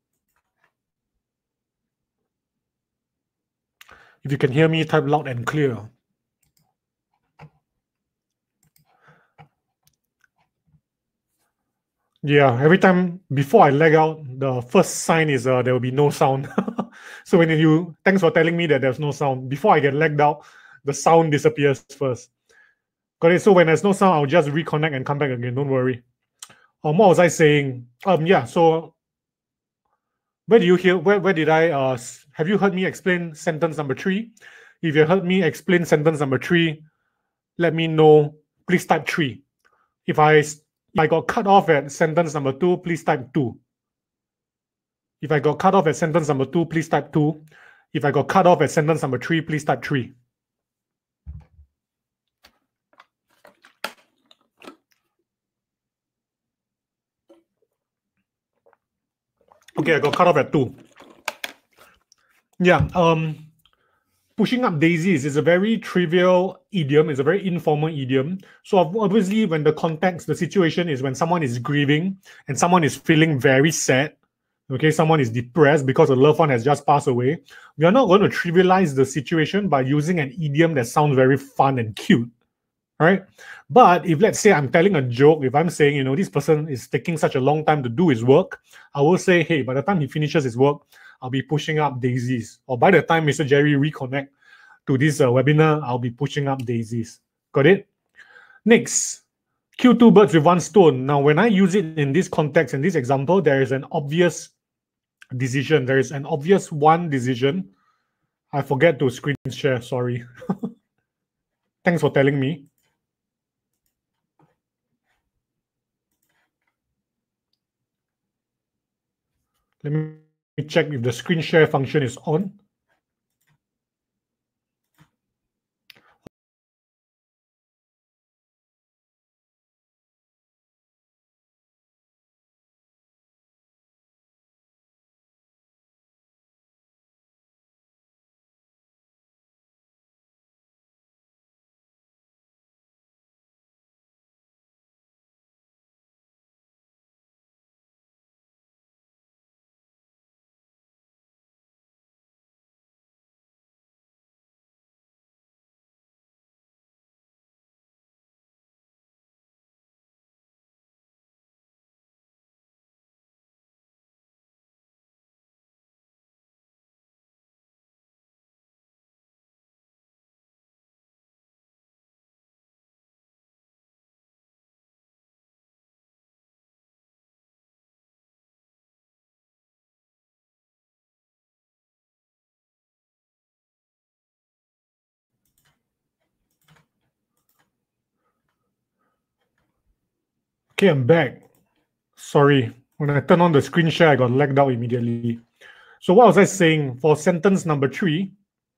If you can hear me, type loud and clear. Yeah, every time before I lag out, the first sign is uh, there will be no sound. So when you, thanks for telling me that there's no sound. Before I get lagged out, the sound disappears first. Got it? So when there's no sound, I'll just reconnect and come back again. Don't worry. Um, what was I saying? Um, yeah. So where do you hear? Where where did I? Uh, have you heard me explain sentence number three? If you heard me explain sentence number three, let me know. Please type three. If I if I got cut off at sentence number two, please type two. If I got cut off at sentence number two, please type two. If I got cut off at sentence number three, please type three. Okay, I got cut off at two. Yeah, um, pushing up daisies is a very trivial idiom. It's a very informal idiom. So obviously, when the context, the situation is when someone is grieving and someone is feeling very sad, okay, someone is depressed because a loved one has just passed away, we are not going to trivialize the situation by using an idiom that sounds very fun and cute, right? But if let's say I'm telling a joke, if I'm saying, you know, this person is taking such a long time to do his work, I will say, hey, by the time he finishes his work, I'll be pushing up daisies. Or by the time Mister Jerry reconnect to this uh, webinar, I'll be pushing up daisies. Got it? Next, kill two birds with one stone. Now, when I use it in this context, in this example, there is an obvious decision. There is an obvious one decision. I forget to screen share, sorry. Thanks for telling me. Let me check if the screen share function is on. Okay, I'm back. Sorry, when I turned on the screen share, I got lagged out immediately. So what was I saying? For sentence number three,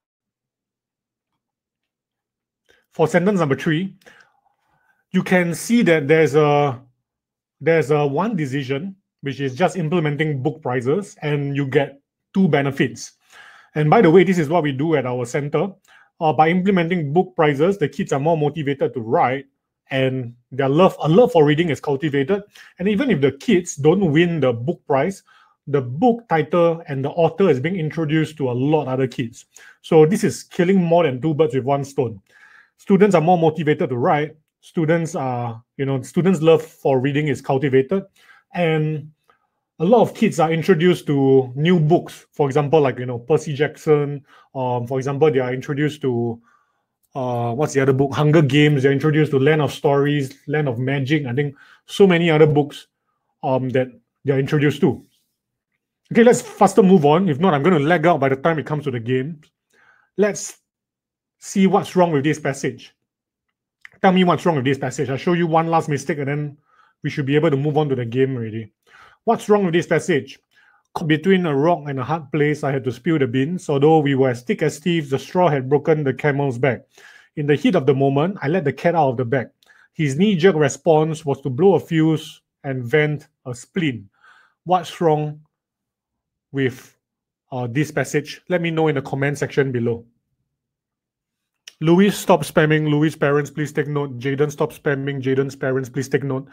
for sentence number three, you can see that there's a there's a one decision, which is just implementing book prices, and you get two benefits. And by the way, this is what we do at our center. Uh, by implementing book prices, the kids are more motivated to write, and their love, a love for reading is cultivated. And even if the kids don't win the book prize, the book title and the author is being introduced to a lot of other kids. So this is killing more than two birds with one stone. Students are more motivated to write. Students are, you know, students' love for reading is cultivated, and a lot of kids are introduced to new books. For example, like, you know, Percy Jackson. Um, for example, they are introduced to uh, what's the other book? Hunger Games. They're introduced to Land of Stories, Land of Magic. I think so many other books um, that they're introduced to. Okay, let's faster move on. If not, I'm going to lag out by the time it comes to the game. Let's see what's wrong with this passage. Tell me what's wrong with this passage. I'll show you one last mistake and then we should be able to move on to the game already. What's wrong with this passage? Between a rock and a hard place, I had to spill the beans. Although we were as thick as thieves, the straw had broken the camel's back. In the heat of the moment, I let the cat out of the bag. His knee-jerk response was to blow a fuse and vent a spleen. What's wrong with uh, this passage? Let me know in the comment section below. Louis, stop spamming. Louis' parents, please take note. Jaden, stop spamming. Jaden's parents, please take note.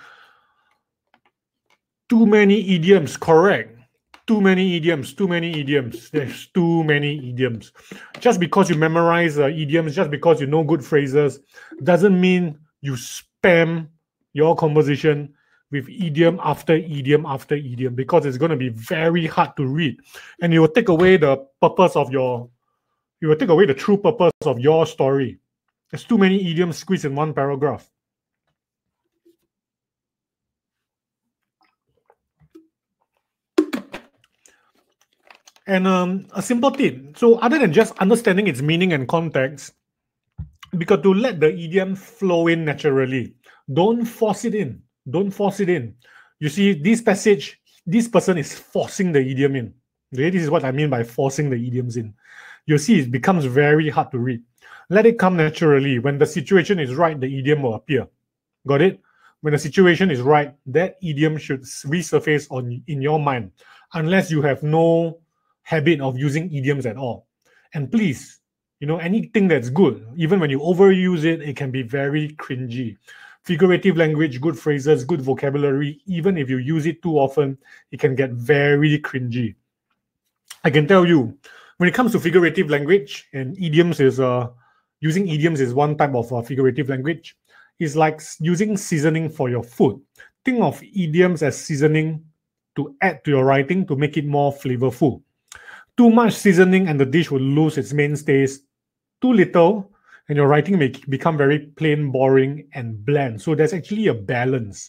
Too many idioms, correct. Too many idioms, too many idioms. There's too many idioms. Just because you memorize uh, idioms, just because you know good phrases, doesn't mean you spam your conversation with idiom after idiom after idiom, because it's going to be very hard to read. And it will take away the purpose of your, you will take away the true purpose of your story. There's too many idioms squeezed in one paragraph. And um, a simple tip. So other than just understanding its meaning and context, because to let the idiom flow in naturally, don't force it in. Don't force it in. You see, this passage, this person is forcing the idiom in. Okay? This is what I mean by forcing the idioms in. You see, it becomes very hard to read. Let it come naturally. When the situation is right, the idiom will appear. Got it? When the situation is right, that idiom should resurface on in your mind, unless you have no habit of using idioms at all. And please, you know, anything that's good, even when you overuse it, it can be very cringy. Figurative language, good phrases, good vocabulary, even if you use it too often, it can get very cringy. I can tell you, when it comes to figurative language, and idioms is, uh, using idioms is one type of uh, figurative language, it's like using seasoning for your food. Think of idioms as seasoning to add to your writing to make it more flavorful. Too much seasoning and the dish will lose its mainstays. Too little and your writing may become very plain, boring, and bland. So there's actually a balance.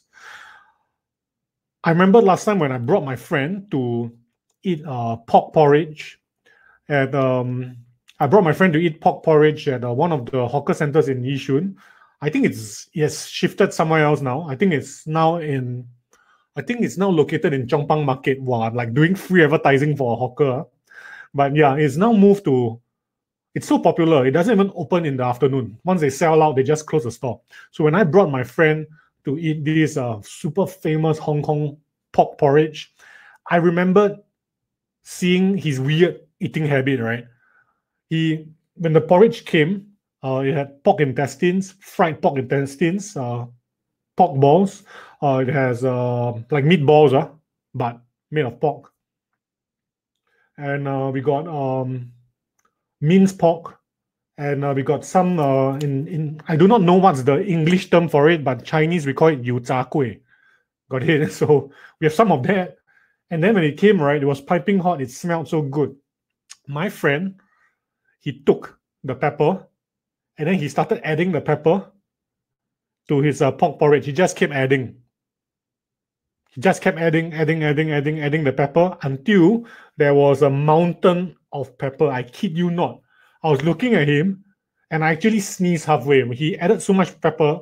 I remember last time when I brought my friend to eat uh, pork porridge, and um, I brought my friend to eat pork porridge at uh, one of the hawker centers in Yishun. I think it's it has shifted somewhere else now. I think it's now in, I think it's now located in Chongpang Market. Wow, I'm like doing free advertising for a hawker. But yeah, it's now moved to, it's so popular, it doesn't even open in the afternoon. Once they sell out, they just close the store. So when I brought my friend to eat this uh, super famous Hong Kong pork porridge, I remembered seeing his weird eating habit, right? He, when the porridge came, uh, it had pork intestines, fried pork intestines, uh, pork balls. Uh, it has uh, like meatballs, uh, but made of pork. And uh, we got um, minced pork, and uh, we got some uh, in in I do not know what's the English term for it, but Chinese we call it yu zha gui. Got it? So we have some of that, and then when it came, right, it was piping hot. It smelled so good. My friend, he took the pepper, and then he started adding the pepper to his uh, pork porridge. He just kept adding. He just kept adding, adding, adding, adding, adding the pepper until there was a mountain of pepper. I kid you not. I was looking at him and I actually sneezed halfway. He added so much pepper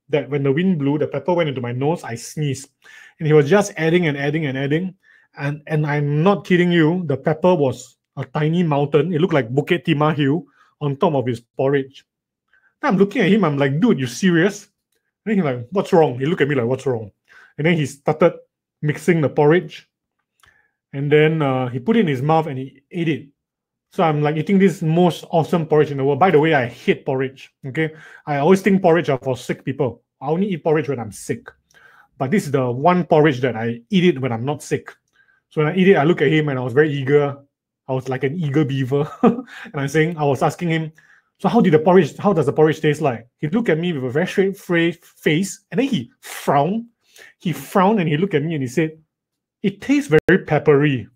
that when the wind blew, the pepper went into my nose, I sneezed. And he was just adding and adding and adding. And, and I'm not kidding you, the pepper was a tiny mountain. It looked like Bukit Timah Hill on top of his porridge. Then I'm looking at him, I'm like, dude, you serious? And then he's like, what's wrong? He looked at me like, what's wrong? And then he started mixing the porridge. And then uh, he put it in his mouth and he ate it. So I'm like eating this most awesome porridge in the world. By the way, I hate porridge. Okay, I always think porridge are for sick people. I only eat porridge when I'm sick. But this is the one porridge that I eat it when I'm not sick. So when I eat it, I look at him and I was very eager. I was like an eager beaver. And I'm saying, I was asking him, so how did the porridge, how does the porridge taste like? He looked at me with a very straight face and then he frowned. He frowned and he looked at me and he said, it tastes very peppery.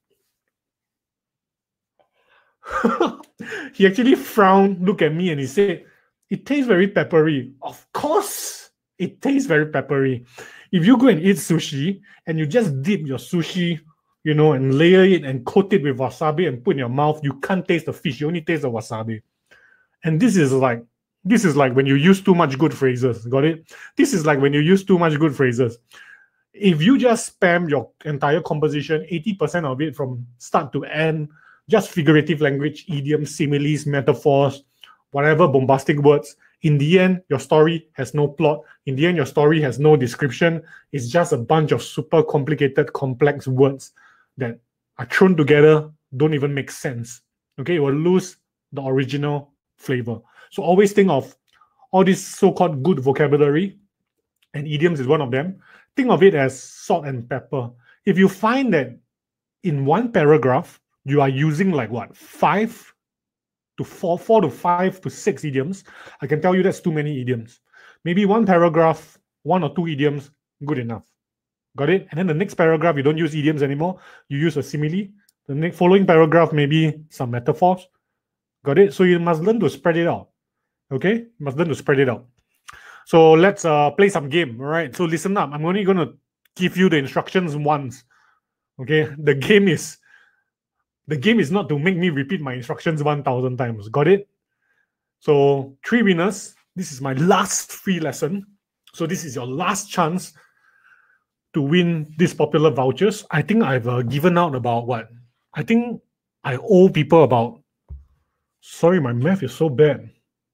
He actually frowned, looked at me and he said, it tastes very peppery. Of course, it tastes very peppery. If you go and eat sushi and you just dip your sushi, you know, and layer it and coat it with wasabi and put in your mouth, you can't taste the fish, you only taste the wasabi. And this is like, this is like when you use too much good phrases, got it? This is like when you use too much good phrases. If you just spam your entire composition, eighty percent of it from start to end, just figurative language, idioms, similes, metaphors, whatever bombastic words, in the end, your story has no plot. In the end, your story has no description. It's just a bunch of super complicated, complex words that are thrown together, don't even make sense. Okay, it will lose the original flavor. So always think of all this so-called good vocabulary, and idioms is one of them. Think of it as salt and pepper. If you find that in one paragraph, you are using like what, five to four, four to five to six idioms, I can tell you that's too many idioms. Maybe one paragraph, one or two idioms, good enough. Got it? And then the next paragraph, you don't use idioms anymore. You use a simile. The next following paragraph, maybe some metaphors. Got it? So you must learn to spread it out. Okay? You must learn to spread it out. So let's uh, play some game. All right? So listen up. I'm only going to give you the instructions once. Okay? The game is the game is not to make me repeat my instructions one thousand times. Got it? So three winners. This is my last free lesson. So this is your last chance to win these popular vouchers. I think I've uh, given out about what? I think I owe people about... Sorry, my math is so bad.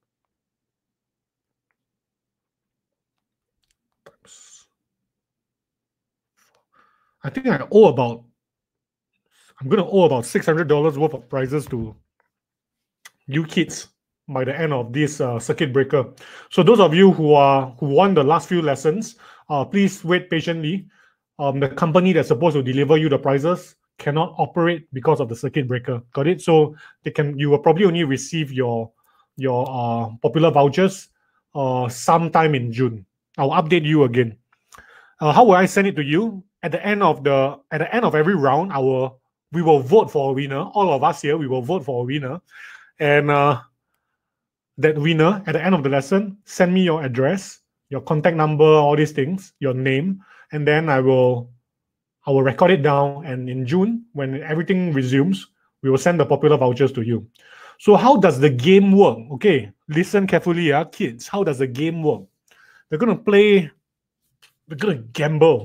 I think I owe about... I'm going to owe about six hundred dollars worth of prizes to you kids by the end of this uh, circuit breaker. So those of you who are who won the last few lessons, uh, please wait patiently. Um, the company that's supposed to deliver you the prizes cannot operate because of the circuit breaker. Got it? So they can. You will probably only receive your your uh, popular vouchers uh, sometime in June. I'll update you again. Uh, how will I send it to you? At the end of the at the end of every round, I will we will vote for a winner. All of us here, we will vote for a winner, and uh, that winner at the end of the lesson, send me your address, your contact number, all these things, your name, and then I will I will record it down. And in June, when everything resumes, we will send the popular vouchers to you. So how does the game work? Okay, listen carefully, yeah, kids. How does the game work? They're gonna play. They're gonna gamble.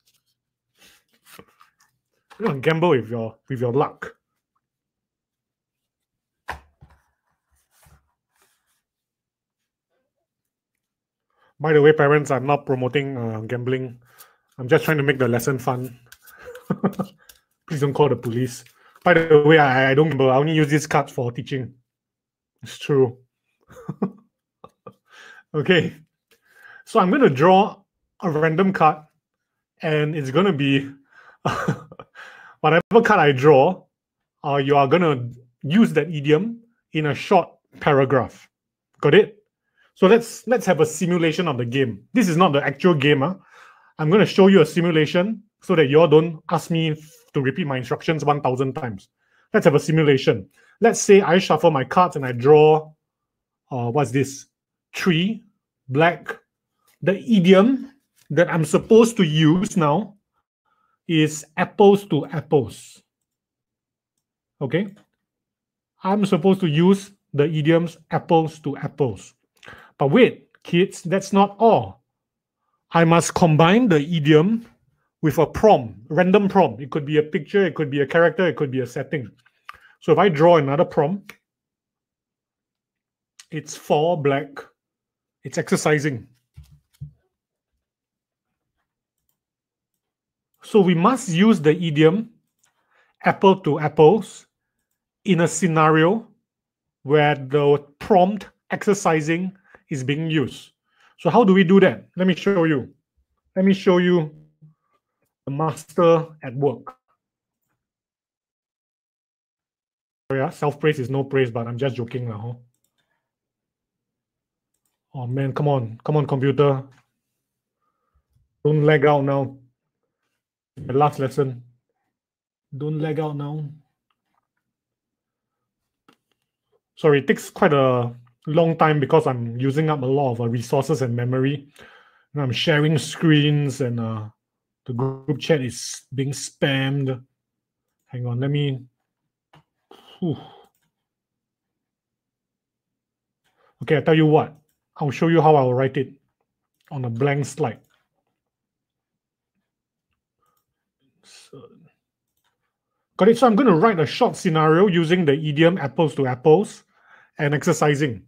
You're gonna gamble with your with your luck. By the way, parents, I'm not promoting uh, gambling. I'm just trying to make the lesson fun. Please don't call the police. By the way, I, I don't gamble. I only use these cards for teaching. It's true. Okay. So I'm going to draw a random card, and it's going to be whatever card I draw, uh, you are going to use that idiom in a short paragraph. Got it? So let's let's have a simulation of the game. This is not the actual game. Huh? I'm going to show you a simulation so that you all don't ask me to repeat my instructions one thousand times. Let's have a simulation. Let's say I shuffle my cards and I draw, uh, what's this? Tree, black. The idiom that I'm supposed to use now is apples to apples. Okay? I'm supposed to use the idioms apples to apples. But wait, Kids, that's not all. I must combine the idiom with a prompt, random prompt. It could be a picture, it could be a character, it could be a setting. So if I draw another prompt, it's for black, it's exercising. So we must use the idiom apple to apples in a scenario where the prompt exercising is being used. So how do we do that? Let me show you. Let me show you the master at work. Yeah, self-praise is no praise, but I'm just joking now. Huh? Oh man, come on, come on, computer. Don't lag out now. The last lesson. Don't lag out now. Sorry, it takes quite a long time because I'm using up a lot of uh, resources and memory. And I'm sharing screens and uh, the group chat is being spammed. Hang on, let me. Whew. Okay, I tell you what. I'll show you how I'll write it on a blank slide. So, got it? So I'm going to write a short scenario using the idiom apples to apples and exercising.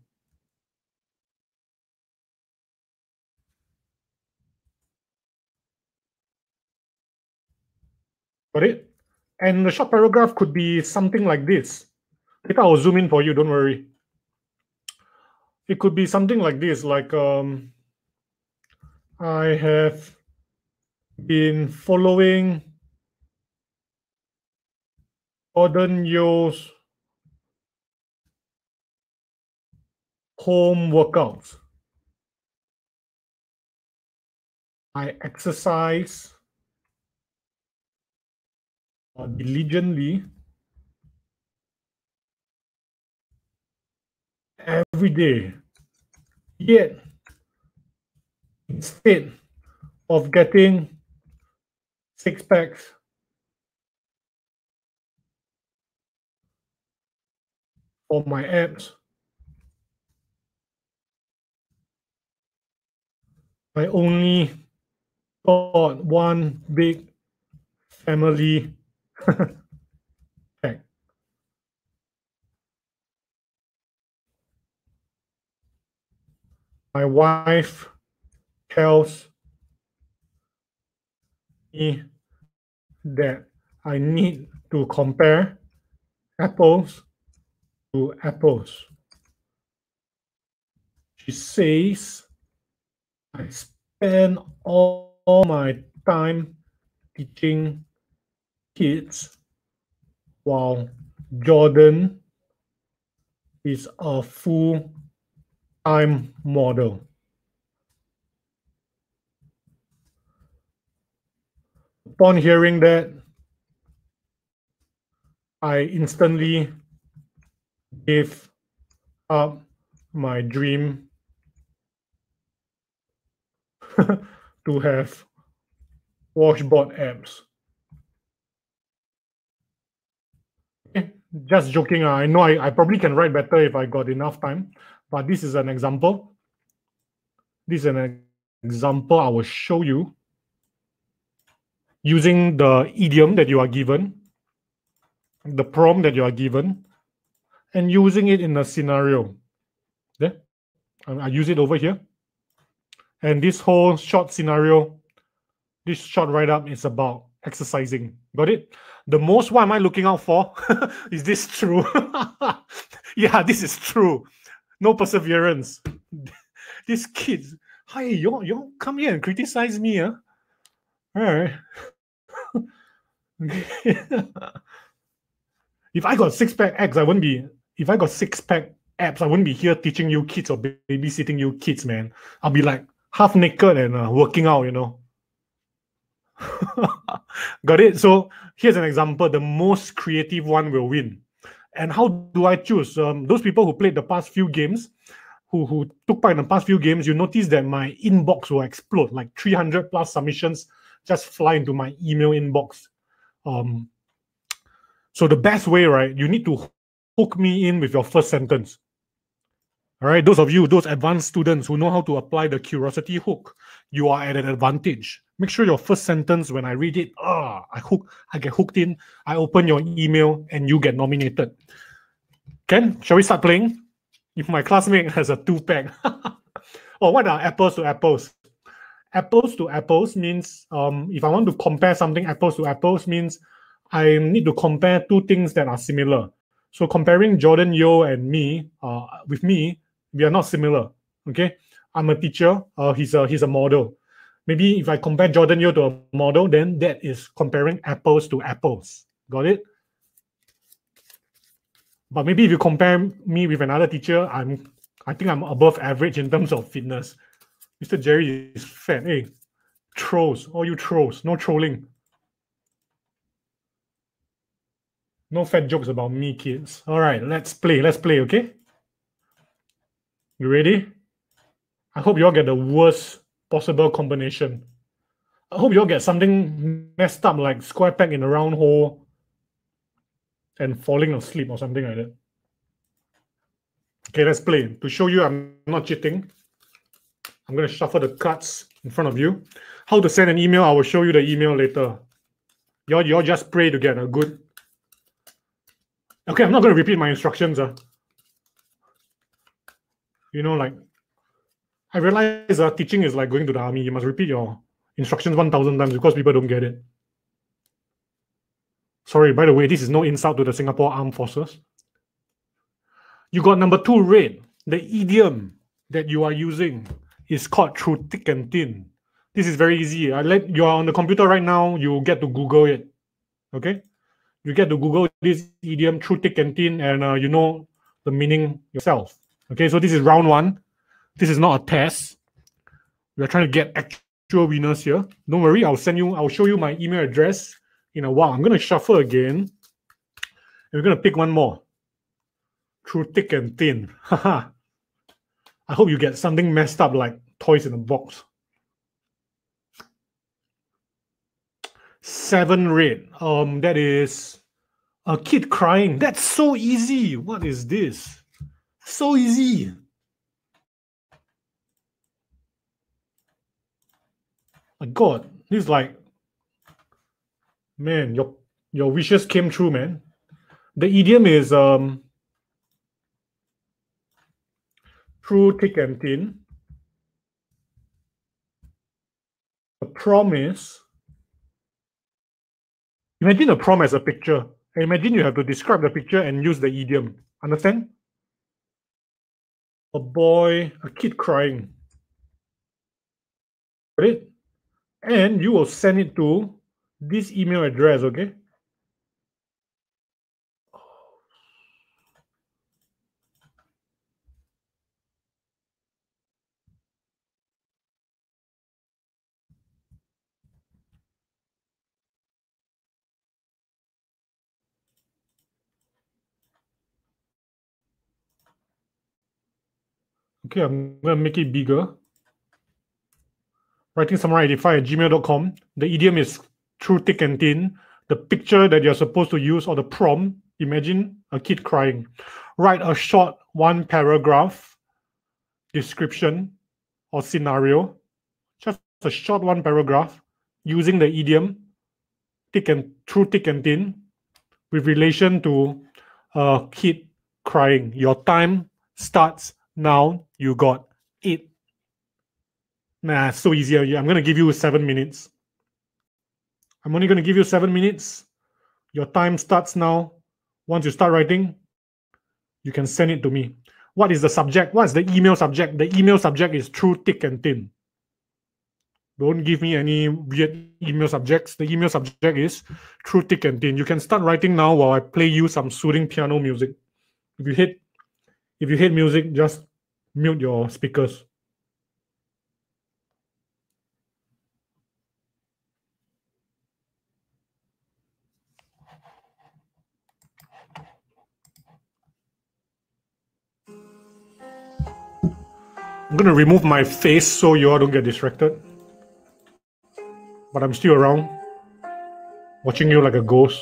Got it? And the short paragraph could be something like this. Later I'll zoom in for you, don't worry. It could be something like this, like um, I have been following Gordon Yo's home workouts. I exercise diligently every day. Yet, instead of getting six packs, for my abs, I only got one big family pack. My wife tells me that I need to compare apples to apples. She says I spend all, all my time teaching kids while Jordan is a full-time model. Upon hearing that, I instantly gave up my dream to have washboard abs. Okay, just joking. I know I, I probably can write better if I got enough time, but this is an example. This is an example I will show you using the idiom that you are given, the prompt that you are given, and using it in a scenario. There, I use it over here. And this whole short scenario, this short write-up is about exercising. Got it? The most, what am I looking out for? Is this true? Yeah, this is true. No perseverance. These kids, hi, you you come here and criticize me, huh? All right. If I got six-pack abs, I wouldn't be, if I got six-pack abs, I wouldn't be here teaching you kids or babysitting you kids, man. I'll be like half naked and uh, working out, you know. Got it? So here's an example. The most creative one will win. And how do I choose? Um, those people who played the past few games, who, who took part in the past few games, you notice that my inbox will explode. Like three hundred plus submissions just fly into my email inbox. Um, so the best way, right, you need to hook me in with your first sentence. All right, those of you, those advanced students who know how to apply the curiosity hook, you are at an advantage. Make sure your first sentence, when I read it, ah, I hook, I get hooked in. I open your email and you get nominated. Ken, shall we start playing? If my classmate has a two-pack. Or what are apples to apples? Apples to apples means um, if I want to compare something apples to apples means I need to compare two things that are similar. So comparing Jordan Yeo and me, uh, with me, we are not similar. Okay, I'm a teacher. Uh, he's a he's a model. Maybe if I compare Jordan Yeo to a model, then that is comparing apples to apples. Got it? But maybe if you compare me with another teacher, I'm I think I'm above average in terms of fitness. Mister Jerry is fat. Hey, trolls, all you trolls, no trolling. No fat jokes about me, kids. All right, let's play. Let's play, okay? You ready? I hope you all get the worst possible combination. I hope you all get something messed up like square peg in a round hole and falling asleep or something like that. Okay, let's play. To show you I'm not cheating, I'm going to shuffle the cards in front of you. How to send an email, I will show you the email later. Y'all, y'all just pray to get a good... Okay, I'm not going to repeat my instructions. Uh. You know, like, I realize uh, teaching is like going to the army. You must repeat your instructions one thousand times because people don't get it. Sorry, by the way, this is no insult to the Singapore Armed Forces. You got number two red. The idiom that you are using is called through thick and thin. This is very easy. I let you are on the computer right now. You get to Google it. Okay, you get to Google this idiom through thick and thin, and uh, you know the meaning yourself. Okay, so this is round one. This is not a test. We are trying to get actual winners here. Don't worry, I'll send you. I'll show you my email address in a while. I'm going to shuffle again, and we're going to pick one more. Through thick and thin. Haha. I hope you get something messed up like toys in a box. Seven red. Um, that is a kid crying. That's so easy. What is this? So easy. My God, this is like, man, your your wishes came true, man. The idiom is um through thick and thin. A promise. Imagine a prom as a picture. And imagine you have to describe the picture and use the idiom. Understand? A boy, a kid crying. Got it? And you will send it to this email address, okay? Okay, I'm going to make it bigger. Writing samurai eighty-five at gmail dot com. The idiom is through thick and thin. The picture that you're supposed to use or the prompt, imagine a kid crying. Write a short one paragraph description or scenario. Just a short one paragraph using the idiom thick and through thick and thin with relation to a kid crying. Your time starts now. You got eight. Nah, so easy. I'm going to give you seven minutes. I'm only going to give you seven minutes. Your time starts now. Once you start writing, you can send it to me. What is the subject? What is the email subject? The email subject is through thick and thin. Don't give me any weird email subjects. The email subject is through thick and thin. You can start writing now while I play you some soothing piano music. If you hate, if you hate music, just mute your speakers. I'm going to remove my face so you all don't get distracted. But I'm still around, watching you like a ghost.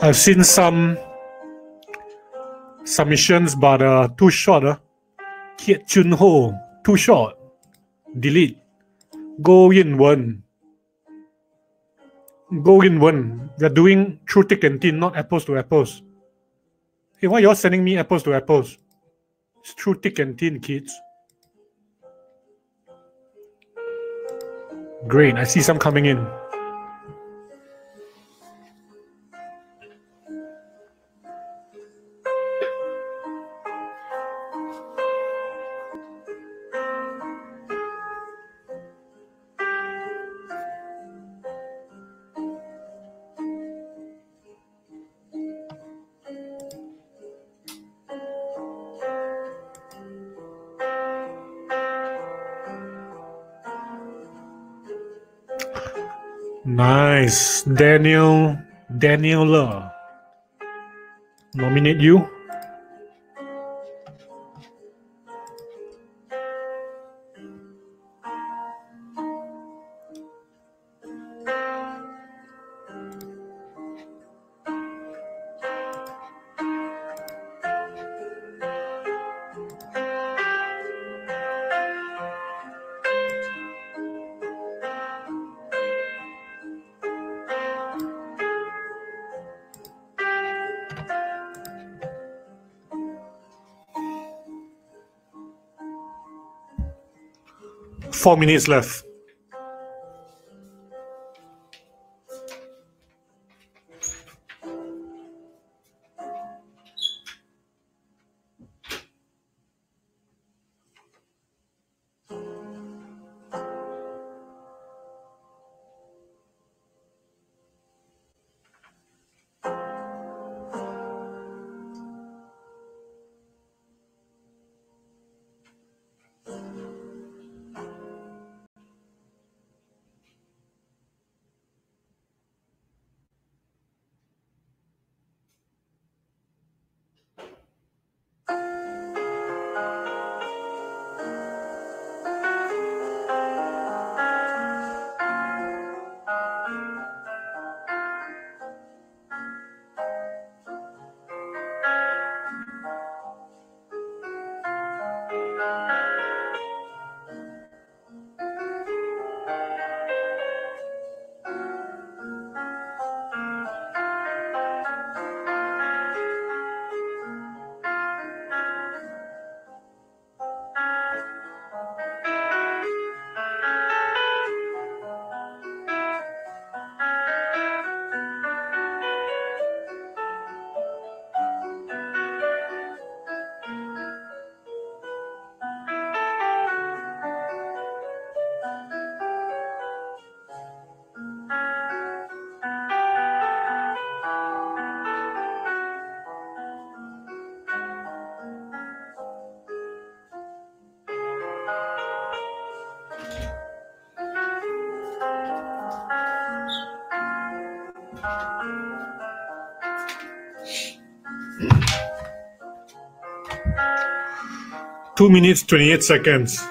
I've seen some submissions, but uh, too short. Uh. Kiet Chun Ho, too short. Delete. Go in one. Go in one. We're doing through thick and thin, not apples to apples. Hey, why are y'all sending me apples to apples? It's through thick and thin, kids. Great, I see some coming in. Nice. Daniel, Daniela. Nominate you. Four minutes left. Two minutes, twenty-eight seconds.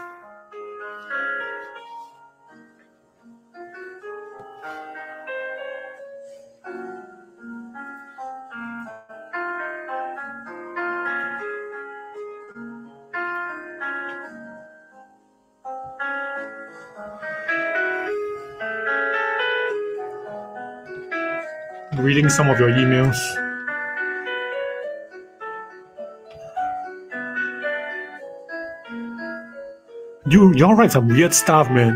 Reading some of your emails. You, y'all write some weird stuff, man.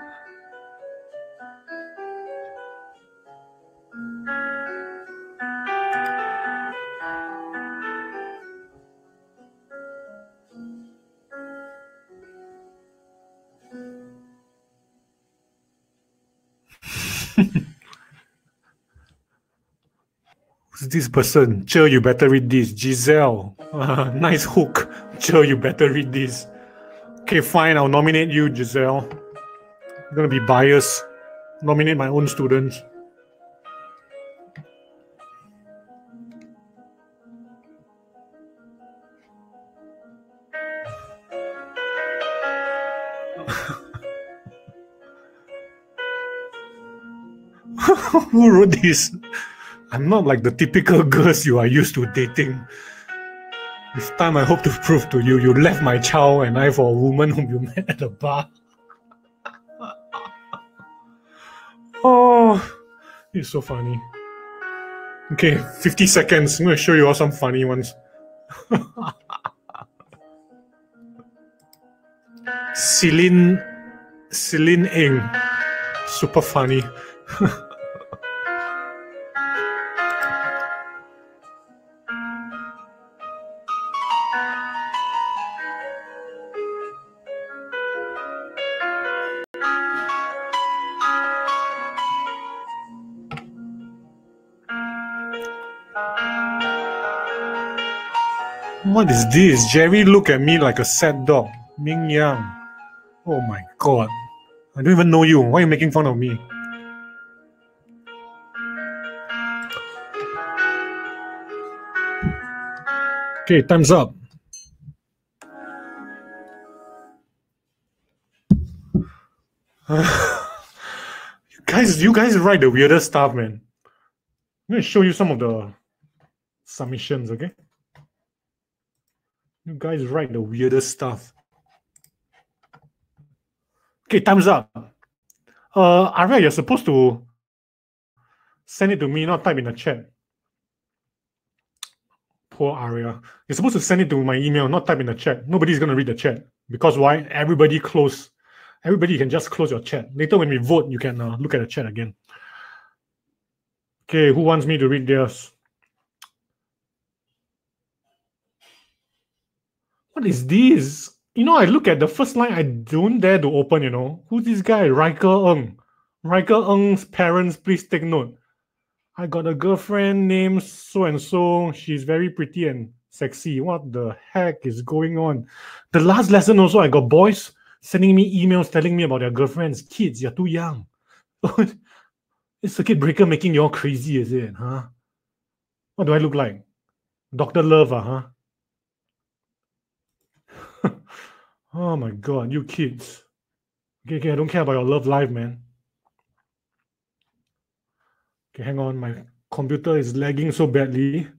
Who's this person? Cher, you better read this. Giselle. Uh, nice hook. Cher, you better read this. Okay, fine. I'll nominate you, Giselle. I'm gonna be biased. Nominate my own students. Who wrote this? I'm not like the typical girls you are used to dating. This time I hope to prove to you, you left my child and I for a woman whom you met at the bar. Oh, it's so funny. Okay, fifty seconds. I'm going to show you all some funny ones. Celine, Celine Ng. Super funny. What is this? Jerry look at me like a sad dog. Ming Yang. Oh my god. I don't even know you. Why are you making fun of me? Okay, time's up. Uh, you guys, you guys write the weirdest stuff, man. I'm going to show you some of the submissions, okay? You guys write the weirdest stuff. Okay, time's up. Uh, Arya, you're supposed to send it to me, not type in the chat. Poor Arya. You're supposed to send it to my email, not type in the chat. Nobody's going to read the chat. Because why? Everybody close. Everybody can just close your chat. Later when we vote, you can uh, look at the chat again. Okay, who wants me to read theirs? What is this? You know, I look at the first line, I don't dare to open, you know. Who's this guy? Riker Ng. Riker Ng's parents, please take note. I got a girlfriend named so-and-so. She's very pretty and sexy. What the heck is going on? The last lesson also, I got boys sending me emails telling me about their girlfriends. Kids, you're too young. Is circuit breaker making you all crazy, is it? Huh? What do I look like? Doctor Love, uh, huh? Oh my god, you kids. Okay, okay, I don't care about your love life, man. Okay, hang on, my computer is lagging so badly.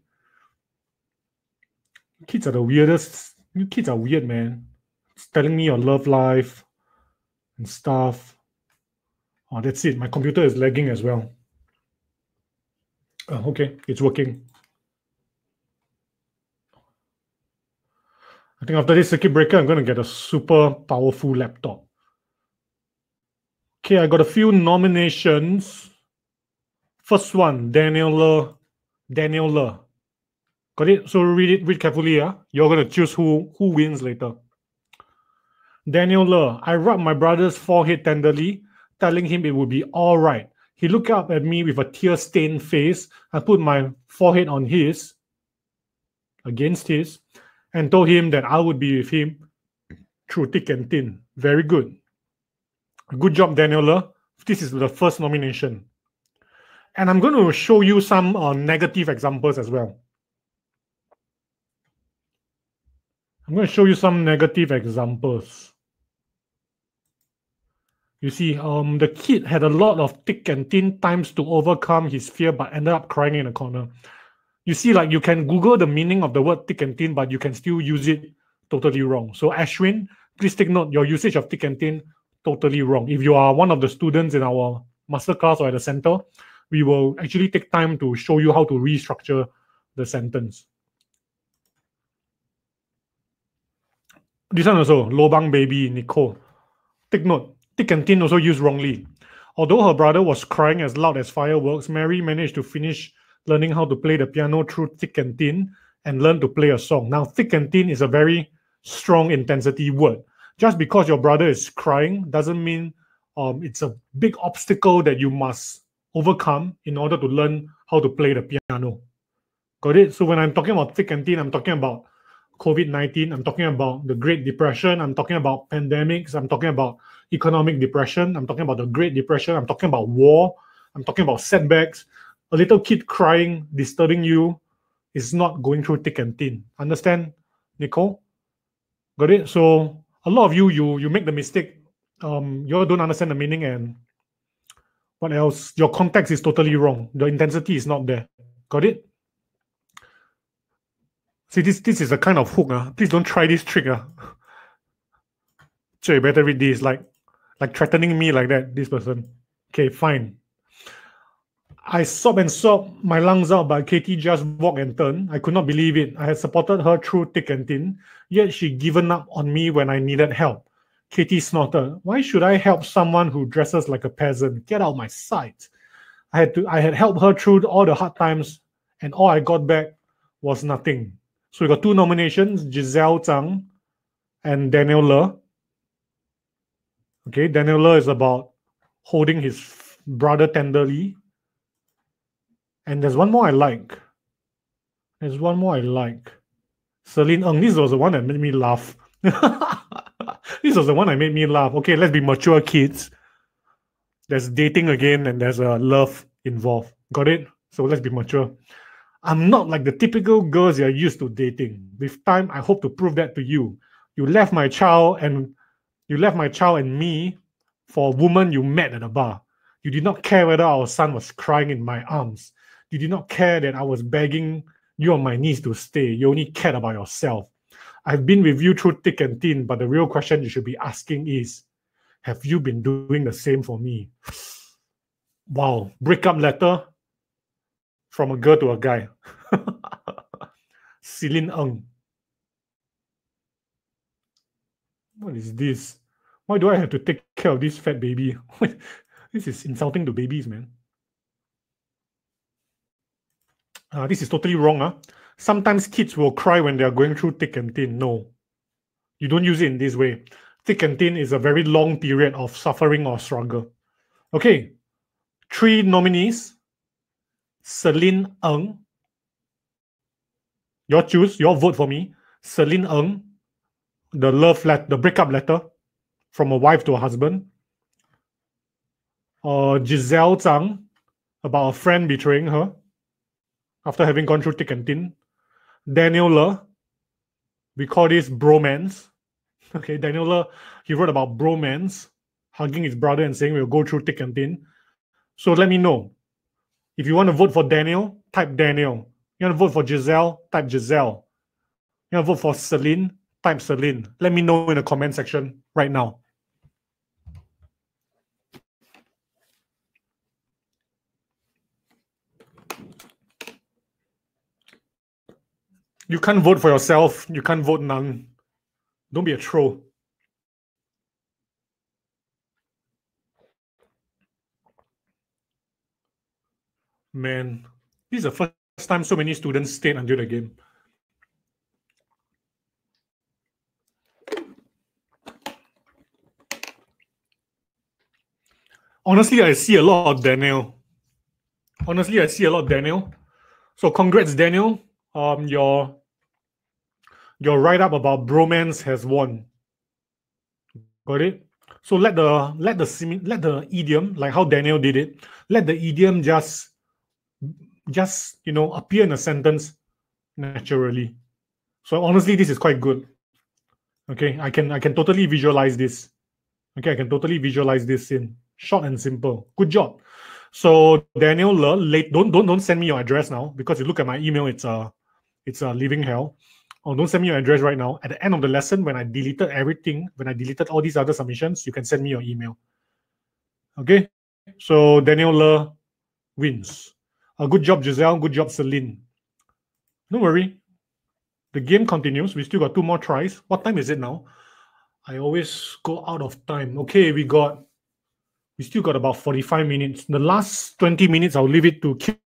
Kids are the weirdest. You kids are weird, man. It's telling me your love life and stuff. Oh, that's it. My computer is lagging as well. Oh, okay, it's working. I think after this circuit breaker, I'm going to get a super powerful laptop. Okay, I got a few nominations. First one, Daniel Le. Daniel Le. Got it? So read it, read carefully. Yeah? You're going to choose who, who wins later. Daniel Le. I rubbed my brother's forehead tenderly, telling him it would be all right. He looked up at me with a tear-stained face. I put my forehead on his, against his, and told him that I would be with him through thick and thin. Very good. Good job, Daniel Le. This is the first nomination. And I'm going to show you some uh, negative examples as well. I'm going to show you some negative examples. You see, um, the kid had a lot of thick and thin times to overcome his fear, but ended up crying in a corner. You see, like you can Google the meaning of the word thick and thin, but you can still use it totally wrong. So Ashwin, please take note, your usage of thick and thin, totally wrong. If you are one of the students in our masterclass or at the center, we will actually take time to show you how to restructure the sentence. This one also, Lobang Baby, Nicole. Take note, thick and thin also used wrongly. Although her brother was crying as loud as fireworks, Mary managed to finish learning how to play the piano through thick and thin and learn to play a song. Now, thick and thin is a very strong intensity word. Just because your brother is crying doesn't mean um, it's a big obstacle that you must overcome in order to learn how to play the piano. Got it? So when I'm talking about thick and thin, I'm talking about COVID nineteen, I'm talking about the Great Depression, I'm talking about pandemics, I'm talking about economic depression, I'm talking about the Great Depression, I'm talking about war, I'm talking about setbacks. A little kid crying, disturbing you, is not going through thick and thin. Understand, Nicole? Got it? So a lot of you, you, you make the mistake. Um, you all don't understand the meaning and What else? Your context is totally wrong. The intensity is not there. Got it? See, this this is a kind of hook. Uh. Please don't try this trick. Uh. So you better read this. Like, like threatening me like that, this person. Okay, fine. I sobbed and sobbed my lungs out, but Katie just walked and turned. I could not believe it. I had supported her through thick and thin, yet she given up on me when I needed help. Katie snorted. Why should I help someone who dresses like a peasant? Get out of my sight. I had to I had helped her through all the hard times, and all I got back was nothing. So we got two nominations, Giselle Zhang and Daniel Le. Okay, Daniel Le is about holding his brother tenderly. And there's one more I like. There's one more I like. Celine Ng. This was the one that made me laugh. This was the one that made me laugh. Okay, let's be mature kids. There's dating again and there's a love involved. Got it? So let's be mature. I'm not like the typical girls you're used to dating. With time, I hope to prove that to you. You left my child and you left my child and me for a woman you met at a bar. You did not care whether our son was crying in my arms. You did not care that I was begging you on my knees to stay. You only cared about yourself. I've been with you through thick and thin, but the real question you should be asking is, have you been doing the same for me? Wow, breakup letter from a girl to a guy. Celine Ng. What is this? Why do I have to take care of this fat baby? This is insulting to babies, man. Uh, this is totally wrong. Huh? Sometimes kids will cry when they are going through thick and thin. No, you don't use it in this way. Thick and thin is a very long period of suffering or struggle. Okay, three nominees. Celine Ng. You choose, you vote for me. Celine Ng, the love letter, the breakup letter from a wife to a husband. Or Giselle Zhang, about a friend betraying her after having gone through thick and thin. Daniel Le, we call this bromance. Okay, Daniel Le, he wrote about bromance, hugging his brother and saying we'll go through thick and thin. So let me know. If you want to vote for Daniel, type Daniel. You want to vote for Giselle, type Giselle. You want to vote for Celine, type Celine. Let me know in the comment section right now. You can't vote for yourself. You can't vote none. Don't be a troll. Man, this is the first time so many students stayed until the game. Honestly, I see a lot of Daniel. Honestly, I see a lot of Daniel. So congrats, Daniel. Um, your your write-up about bromance has won. Got it? So let the let the let the idiom, like how Daniel did it, let the idiom just just you know appear in a sentence naturally. So honestly, this is quite good. Okay, I can I can totally visualize this. Okay, I can totally visualize this in short and simple. Good job. So Daniel Le, late don't don't don't send me your address now, because you look at my email, it's a it's a living hell. Oh, don't send me your address right now. At the end of the lesson, when I deleted everything, when I deleted all these other submissions, you can send me your email. Okay, so Daniel Le wins. Uh, good job, Giselle. Good job, Celine. Don't worry. The game continues. We still got two more tries. What time is it now? I always go out of time. Okay, we got, we still got about forty-five minutes. The last twenty minutes, I'll leave it to Q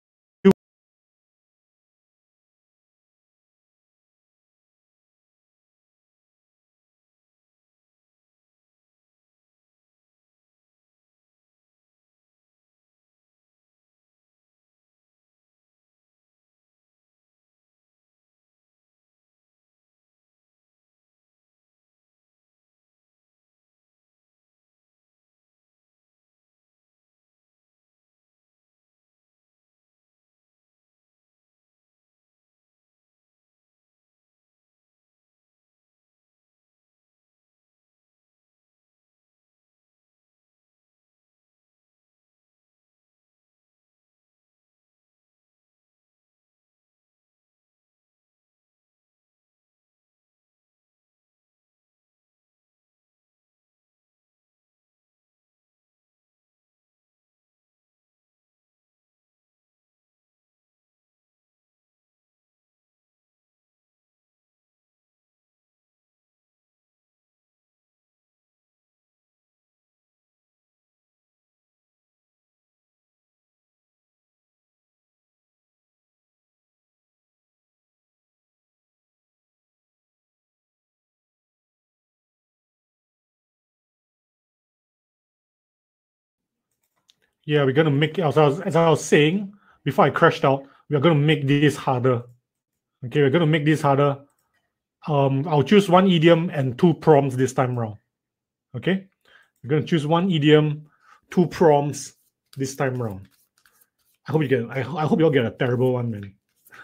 Yeah, we're gonna make it, as I was, as I was saying before I crashed out, we're gonna make this harder. Okay, we're gonna make this harder. Um, I'll choose one idiom and two prompts this time around. Okay, we're gonna choose one idiom, two prompts this time around. I hope you get. I, I hope you all get a terrible one, man.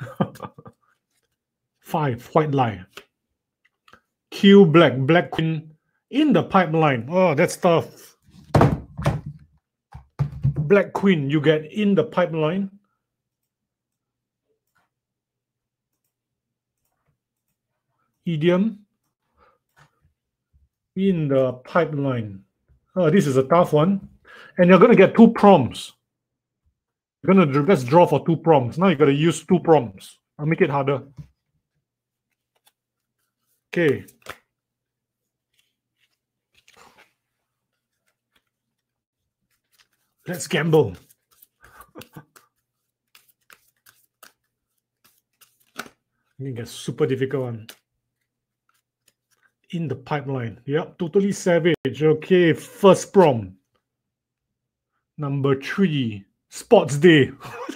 Five, white lie. Q black, black queen in the pipeline. Oh, that's tough. Black queen, you get in the pipeline. Idiom in the pipeline. Oh, this is a tough one. And you're gonna get two prompts. You're gonna let's draw for two prompts. Now you gotta use two prompts. I'll make it harder. Okay. Let's gamble. You get super difficult one. In the pipeline. Yep, totally savage. Okay, first prompt. Number three, sports day.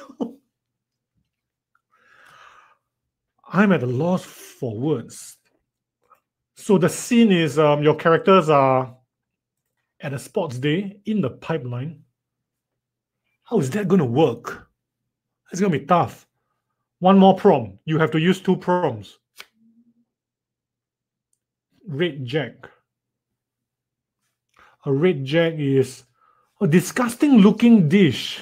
I'm at a loss for words. So the scene is um, your characters are at a sports day in the pipeline. How is that going to work? It's going to be tough. One more prompt. You have to use two prompts. Red jack. A red jack is a disgusting looking dish.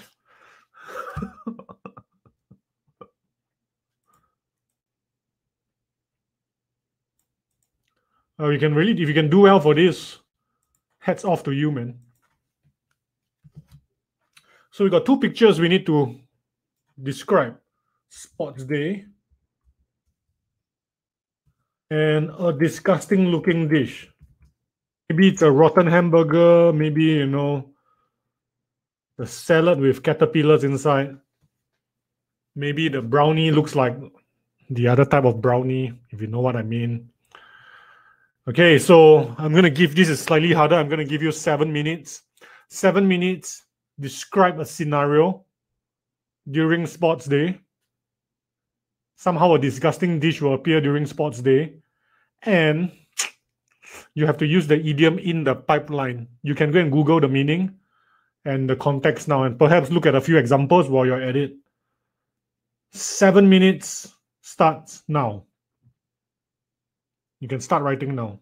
Uh, you can really, if you can do well for this, hats off to you, man. So we got two pictures we need to describe. Sports day and a disgusting looking dish. Maybe it's a rotten hamburger, maybe, you know, the salad with caterpillars inside. Maybe the brownie looks like the other type of brownie, if you know what I mean. Okay, so I'm going to give, this is slightly harder. I'm going to give you seven minutes. Seven minutes, describe a scenario during sports day. Somehow a disgusting dish will appear during sports day. And you have to use the idiom in the pipeline. You can go and Google the meaning and the context now, and perhaps look at a few examples while you're at it. Seven minutes starts now. You can start writing now.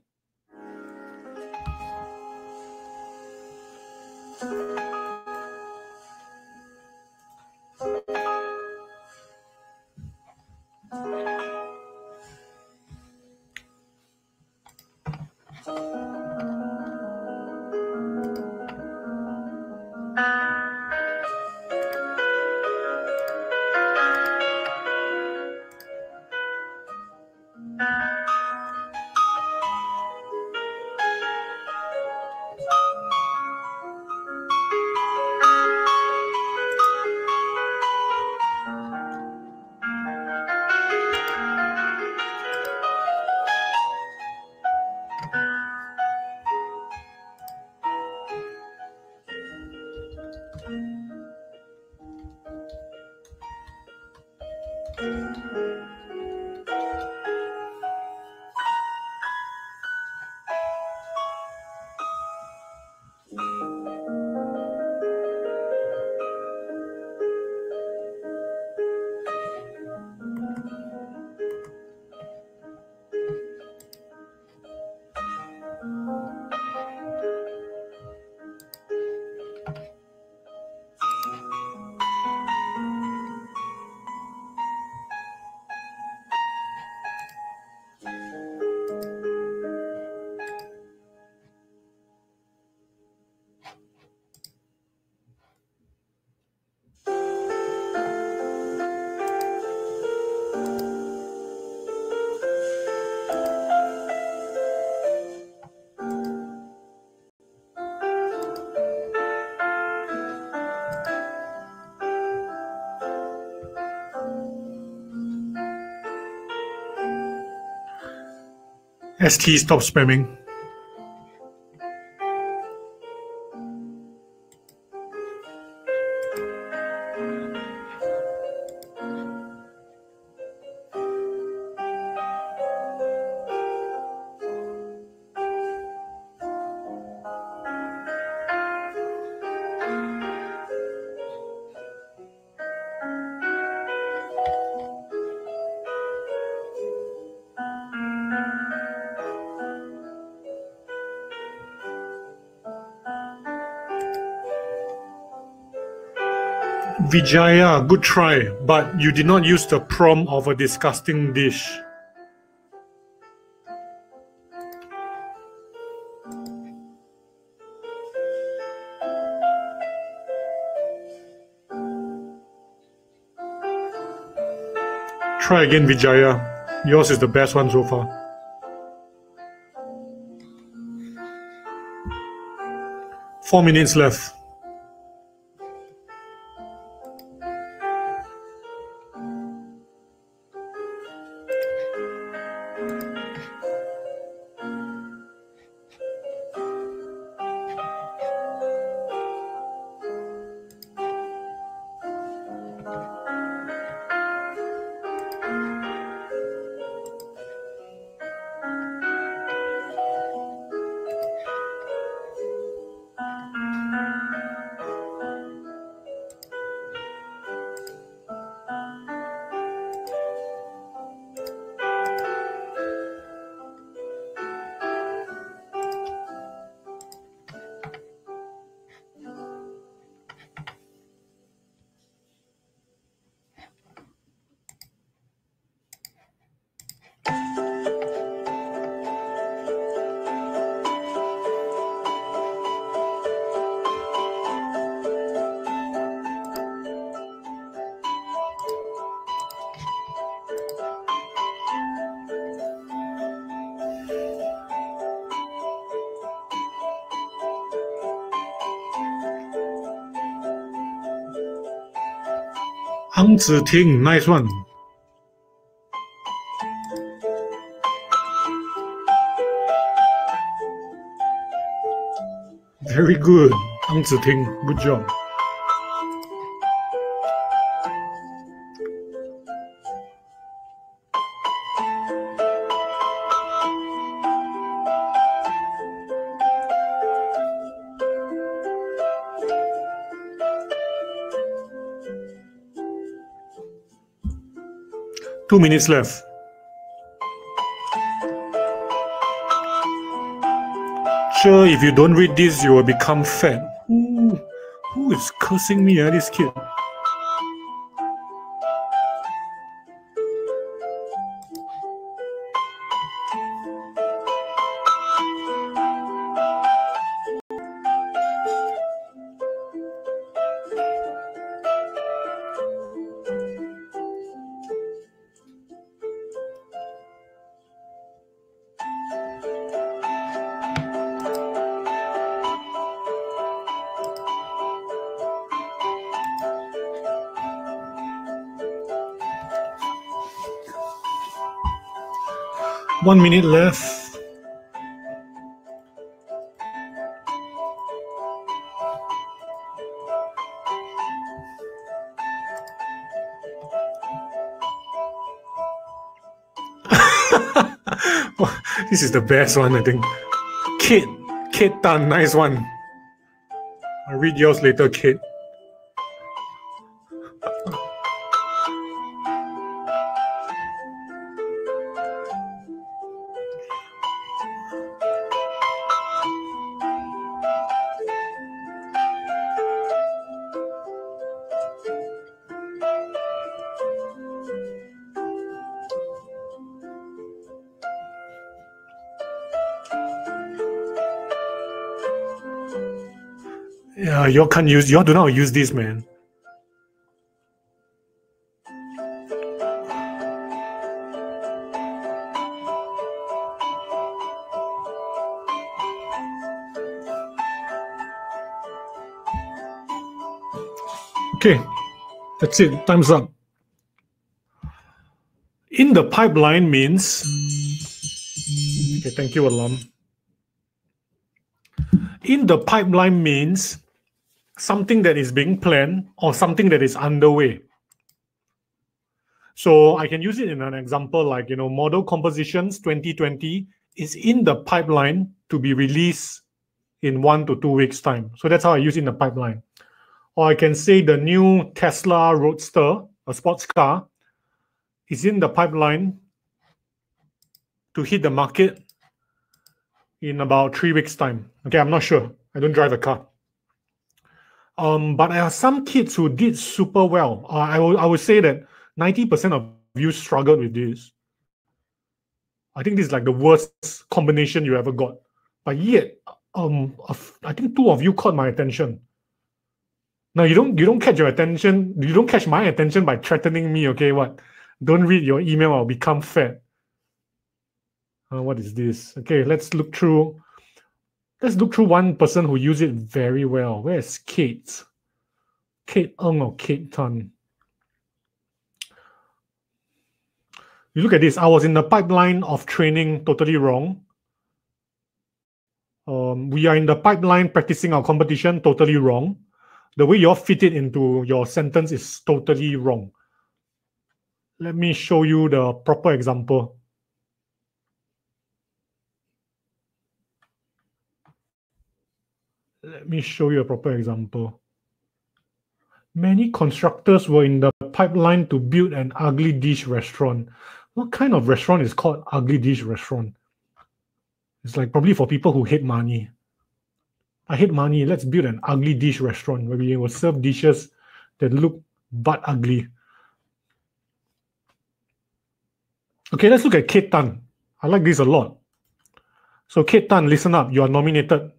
S T, stop spamming. Vijaya, good try, but you did not use the prompt of a disgusting dish. Try again, Vijaya. Yours is the best one so far. Four minutes left. Ang Ziting, nice one. Very good, Ang Ziting, good job. Two minutes left. Sure, if you don't read this, you will become fat. Ooh, who is cursing me, uh, this kid? One minute left. This is the best one, I think. Kate, Kate Tan, nice one. I'll read yours later, Kate. Yeah, you can't use, you do not use this, man. Okay, that's it. Time's up. In the pipeline means, okay, thank you, Alam. In the pipeline means something that is being planned or something that is underway. So I can use it in an example like, you know, Model Compositions twenty twenty is in the pipeline to be released in one to two weeks' time. So that's how I use it in the pipeline. Or I can say the new Tesla Roadster, a sports car, is in the pipeline to hit the market in about three weeks' time. Okay, I'm not sure. I don't drive a car. Um, but there are some kids who did super well. Uh, I will I would say that ninety percent of you struggled with this. I think this is like the worst combination you ever got. But yet, um, I think two of you caught my attention. Now you don't you don't catch your attention. You don't catch my attention by threatening me. Okay, what? Don't read your email. I'll become fat. Uh, what is this? Okay, let's look through. Let's look through one person who used it very well. Where is Kate? Kate Ng or Kate Tan? You look at this. I was in the pipeline of training, totally wrong. Um, we are in the pipeline practicing our competition, totally wrong. The way you all fit it into your sentence is totally wrong. Let me show you the proper example. Let me show you a proper example. Many constructors were in the pipeline to build an ugly dish restaurant. What kind of restaurant is called ugly dish restaurant? It's like probably for people who hate money. I hate money. Let's build an ugly dish restaurant where we will serve dishes that look but ugly. Okay, let's look at Kate Tan. I like this a lot. So Kate Tan, listen up. You are nominated.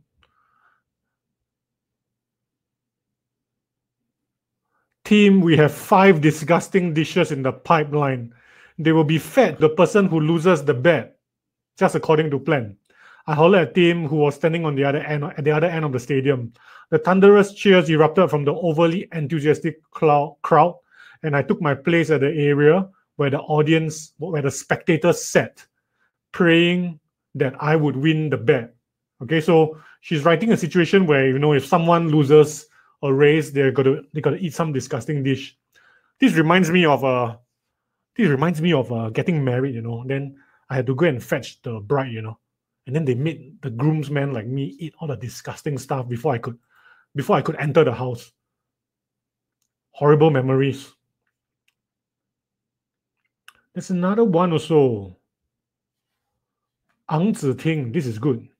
Team, we have five disgusting dishes in the pipeline. They will be fed to the person who loses the bet, just according to plan. I hollered at team who was standing on the other end, at the other end of the stadium. The thunderous cheers erupted from the overly enthusiastic crowd, and I took my place at the area where the audience, where the spectators sat, praying that I would win the bet. Okay, so she's writing a situation where, you know, if someone loses a race, they're gonna they gotta eat some disgusting dish. This reminds me of uh this reminds me of uh, getting married, you know. Then I had to go and fetch the bride, you know. And then they made the groomsmen like me eat all the disgusting stuff before I could before I could enter the house. Horrible memories. There's another one also. Ang Ziting, this is good.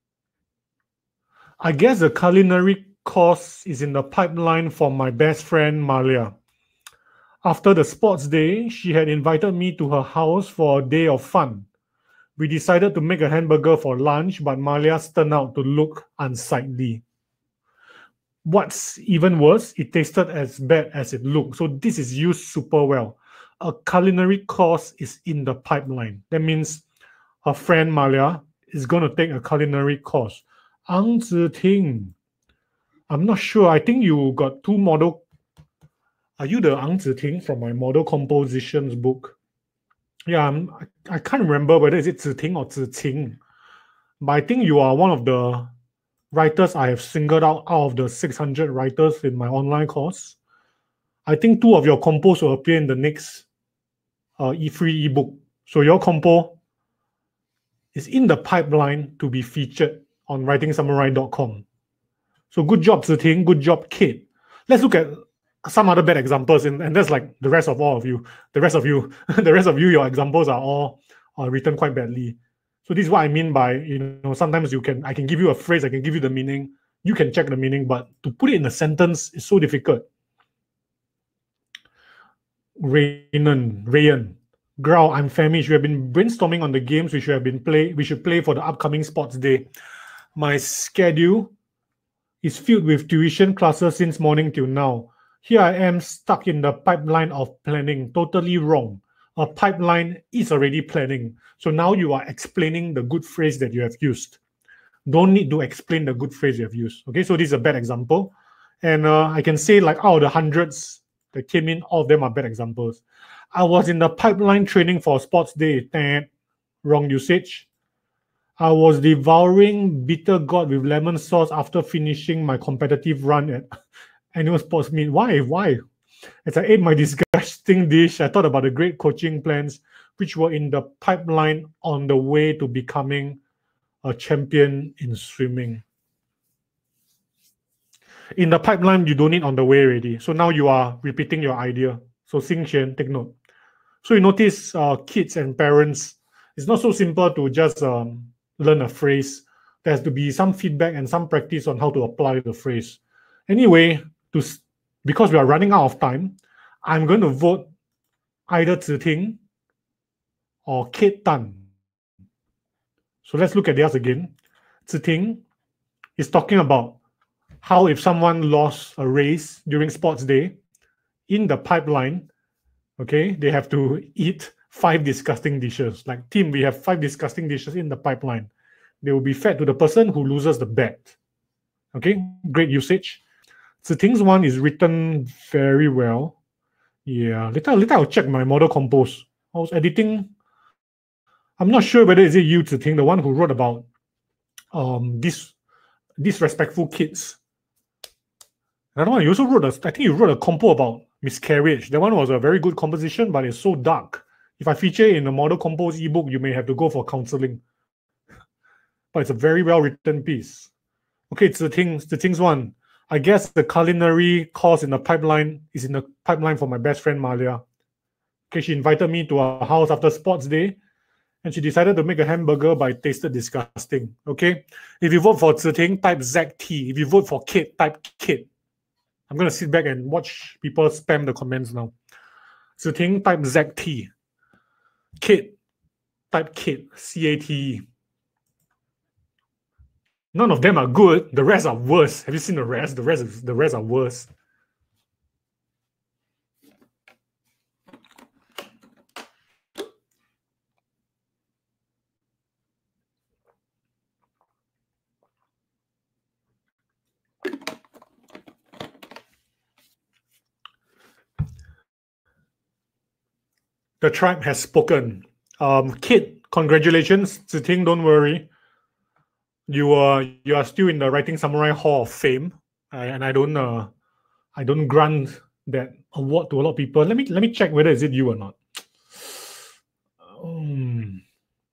I guess the culinary course is in the pipeline for my best friend Malia. After the sports day, she had invited me to her house for a day of fun. We decided to make a hamburger for lunch, but Malia's turned out to look unsightly. What's even worse, it tasted as bad as it looked. So this is used super well. A culinary course is in the pipeline. That means her friend Malia is going to take a culinary course. Ang Ziting. I'm not sure. I think you got two model. Are you the Ang Ziting from my model compositions book? Yeah, I'm, I, I can't remember whether is it Ziting or Ziting. But I think you are one of the writers I have singled out out of the six hundred writers in my online course. I think two of your compos will appear in the next uh, E free ebook. So your compo is in the pipeline to be featured on writing samurai dot com. So good job, Ziting. Good job, Kate. Let's look at some other bad examples, and, and that's like the rest of all of you. The rest of you, the rest of you, your examples are all uh, written quite badly. So this is what I mean by, you know, sometimes you can, I can give you a phrase, I can give you the meaning, you can check the meaning, but to put it in a sentence is so difficult. Raynan, Rayan, Grau, I'm famished. We have been brainstorming on the games we should have been play. We should play for the upcoming sports day. My schedule is filled with tuition classes since morning till now. Here I am stuck in the pipeline of planning. Totally wrong. A pipeline is already planning. So now you are explaining the good phrase that you have used. Don't need to explain the good phrase you have used. Okay, so this is a bad example. And uh, I can say like out of the hundreds that came in, all of them are bad examples. I was in the pipeline training for sports day. Wrong usage. I was devouring bitter gourd with lemon sauce after finishing my competitive run at annual sports meet. Why? Why? As I ate my disgusting dish, I thought about the great coaching plans which were in the pipeline on the way to becoming a champion in swimming. In the pipeline, you don't need on the way already. So now you are repeating your idea. So Xing Xian, take note. So you notice uh, kids and parents, it's not so simple to just um, learn a phrase. There has to be some feedback and some practice on how to apply the phrase. Anyway, to because we are running out of time, I'm going to vote either Ziting or Kate Tan. So let's look at theirs again. Ziting is talking about how if someone lost a race during sports day, in the pipeline, okay, they have to eat five disgusting dishes. Like, team, we have five disgusting dishes in the pipeline. They will be fed to the person who loses the bet. Okay, great usage. Ziting's one is written very well. Yeah, later, later I'll check my model compose. I was editing. I'm not sure whether is it you, Ziting, the one who wrote about um this disrespectful kids. Another one, you also wrote a, I think you wrote a compo about miscarriage. That one was a very good composition, but it's so dark. If I feature it in a model compose ebook, you may have to go for counseling. But it's a very well written piece. Okay, it's the things, the things one. I guess the culinary course in the pipeline is in the pipeline for my best friend Malia. Okay, she invited me to her house after sports day, and she decided to make a hamburger, but it tasted disgusting. Okay, if you vote for Ziting, type Z T. If you vote for Kit, type Kit. I'm gonna sit back and watch people spam the comments now. Ziting, type Z T. Kit, type Kit. C A T E. None of them are good. The rest are worse. Have you seen the rest? The rest, is, the rest are worse. The tribe has spoken. Um, Kit, congratulations. Ziting, don't worry. You are you are still in the Writing Samurai Hall of Fame, and I don't uh, I don't grant that award to a lot of people. Let me let me check whether is it you or not. Um,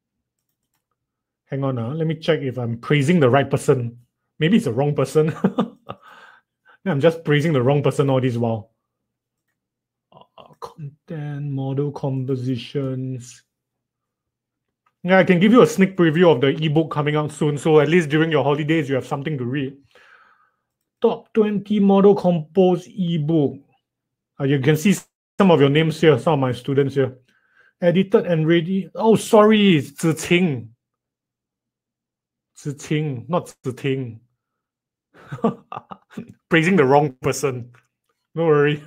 hang on, uh, let me check if I'm praising the right person. Maybe it's the wrong person. I'm just praising the wrong person all this while. Uh, content, model compositions. Yeah, I can give you a sneak preview of the ebook coming out soon. So at least during your holidays, you have something to read. Top twenty model compose ebook. Uh, you can see some of your names here, some of my students here. Edited and ready. Oh, sorry, Ziting. Ziting, not Ziting. Praising the wrong person. No worry.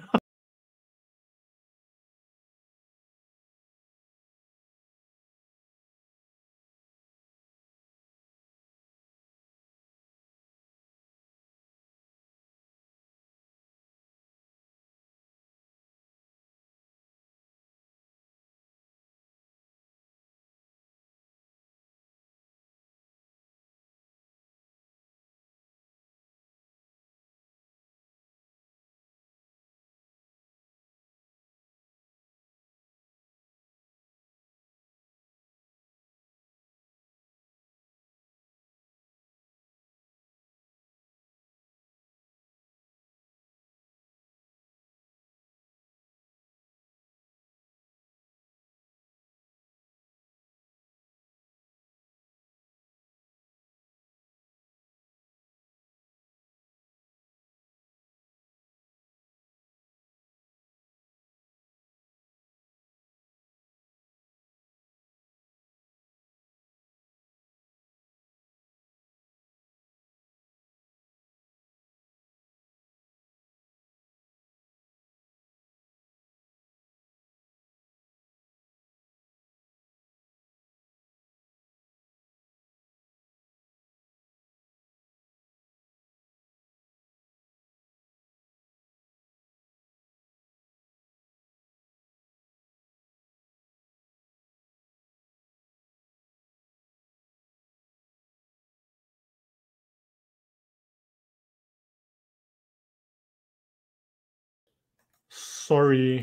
Sorry.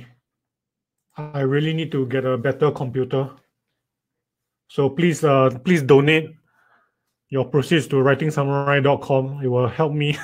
I really need to get a better computer. So please, uh, please donate your proceeds to writing samurai dot com. It will help me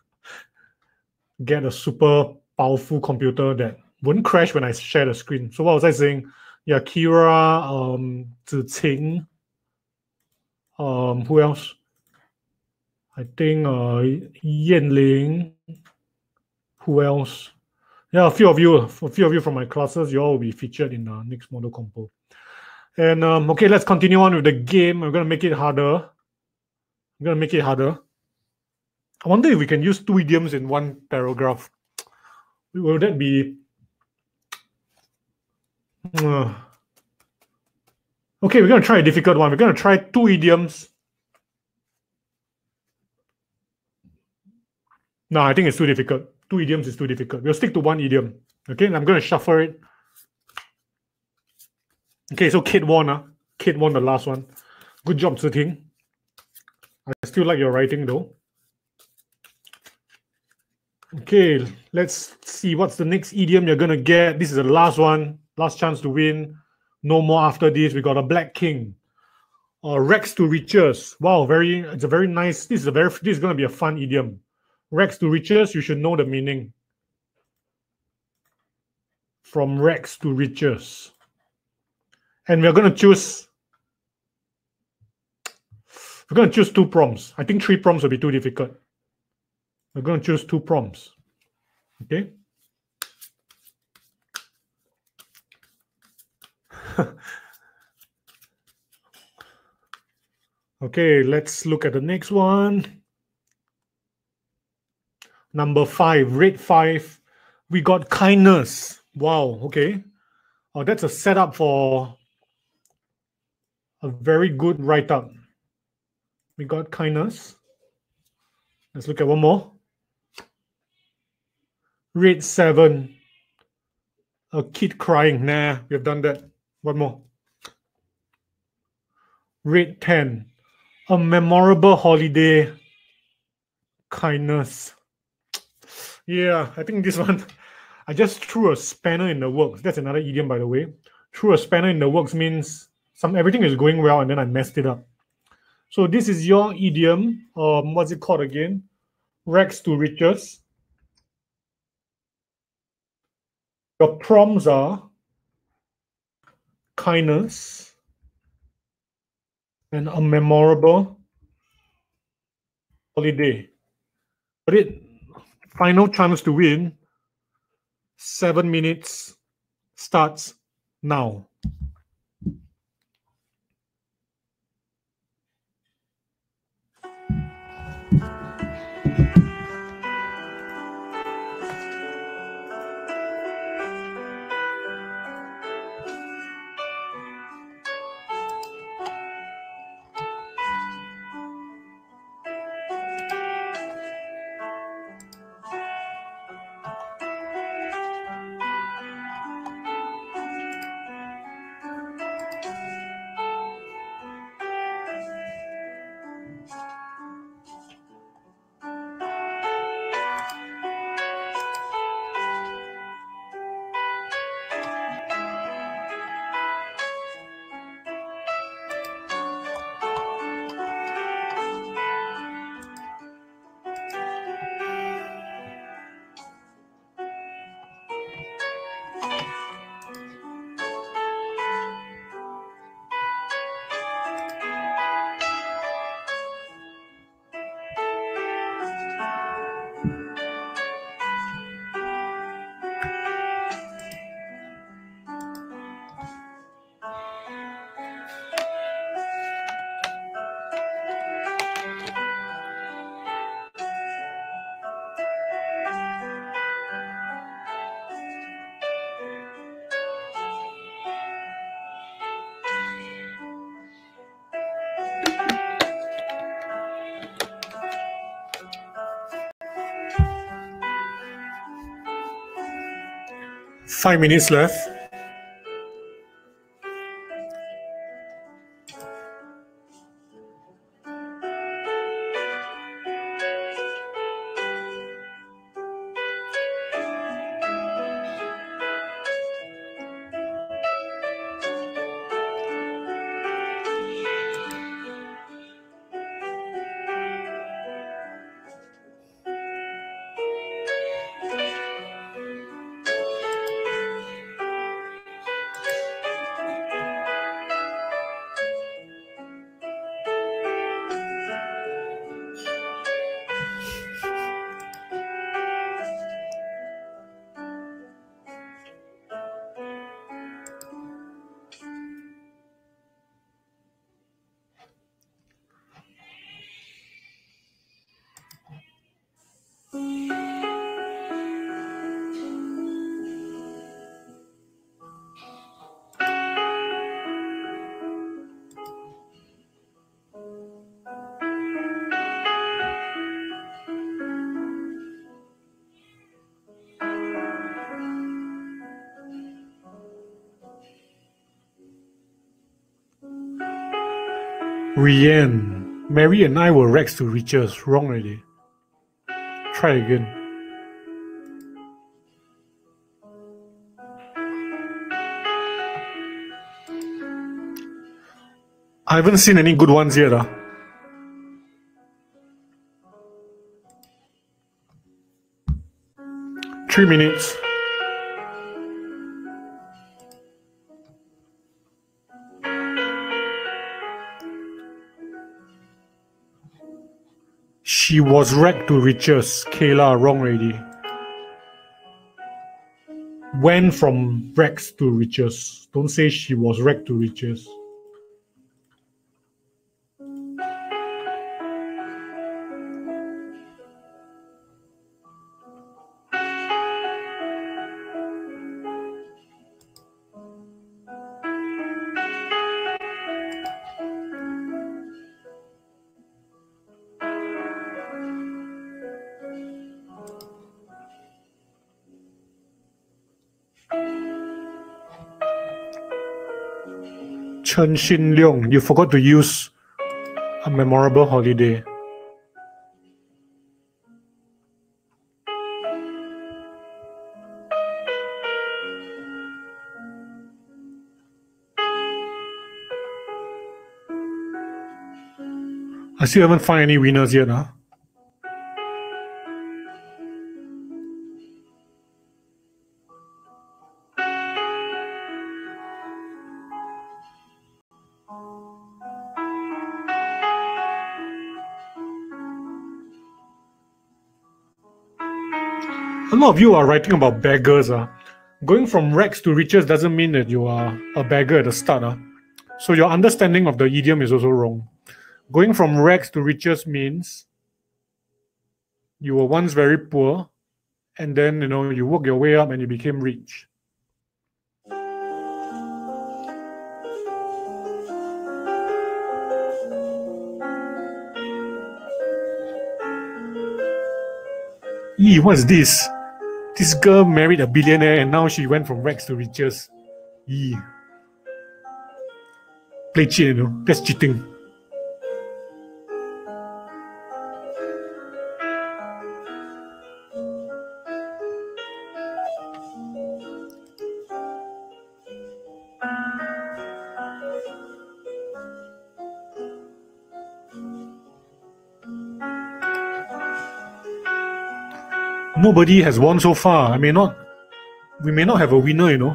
get a super powerful computer that wouldn't crash when I share the screen. So what was I saying? Yeah, Kira, um, Ziting, um, who else? I think uh, Yanling. Who else? Yeah, a few of you, a few of you from my classes, you all will be featured in the next model compo. And um, okay, let's continue on with the game. I'm gonna make it harder. I'm gonna make it harder. I wonder if we can use two idioms in one paragraph. Will that be? Uh, okay, we're gonna try a difficult one. We're gonna try two idioms. No, I think it's too difficult. Two idioms is too difficult. We'll stick to one idiom. Okay, and I'm gonna shuffle it. Okay, so Kate won. Uh. Kate won the last one. Good job, Ziting. I still like your writing though. Okay, let's see what's the next idiom you're gonna get. This is the last one, last chance to win. No more after this. We got a Black King. Uh, Rex to riches. Wow, very. It's a very nice. This is a very. This is gonna be a fun idiom. Rex to riches. You should know the meaning. From Rex to riches, and we're gonna choose. We're gonna choose two prompts. I think three prompts will be too difficult. We're going to choose two prompts. Okay. Okay, let's look at the next one. Number five, rate five. We got kindness. Wow, okay. Oh, that's a setup for a very good write-up. We got kindness. Let's look at one more. Rate seven. A kid crying. Nah, we have done that. One more. Rate ten. A memorable holiday. Kindness. Yeah, I think this one, I just threw a spanner in the works. That's another idiom, by the way. Threw a spanner in the works means some everything is going well and then I messed it up. So this is your idiom. Um, what's it called again? Rags to riches. Your prompts are kindness and a memorable holiday. But it final chance to win. Seven minutes starts now. Five minutes left. Rianne, Mary and I were rags to riches. Wrong already. Try again. I haven't seen any good ones yet. Uh. Three minutes. She was ragged to riches. Kayla, wrong already. Went from rags to riches. Don't say she was ragged to riches. Chen Xin Leong, you forgot to use a memorable holiday. I still haven't found any winners yet, huh? A lot of you are writing about beggars. Uh. Going from rags to riches doesn't mean that you are a beggar at the start. Uh. So your understanding of the idiom is also wrong. Going from rags to riches means you were once very poor, and then you know you work your way up and you became rich. Ee, what's this? This girl married a billionaire and now she went from rags to riches. Ee. Play cheat, you know. That's cheating. Nobody has won so far. I may not, we may not have a winner, you know.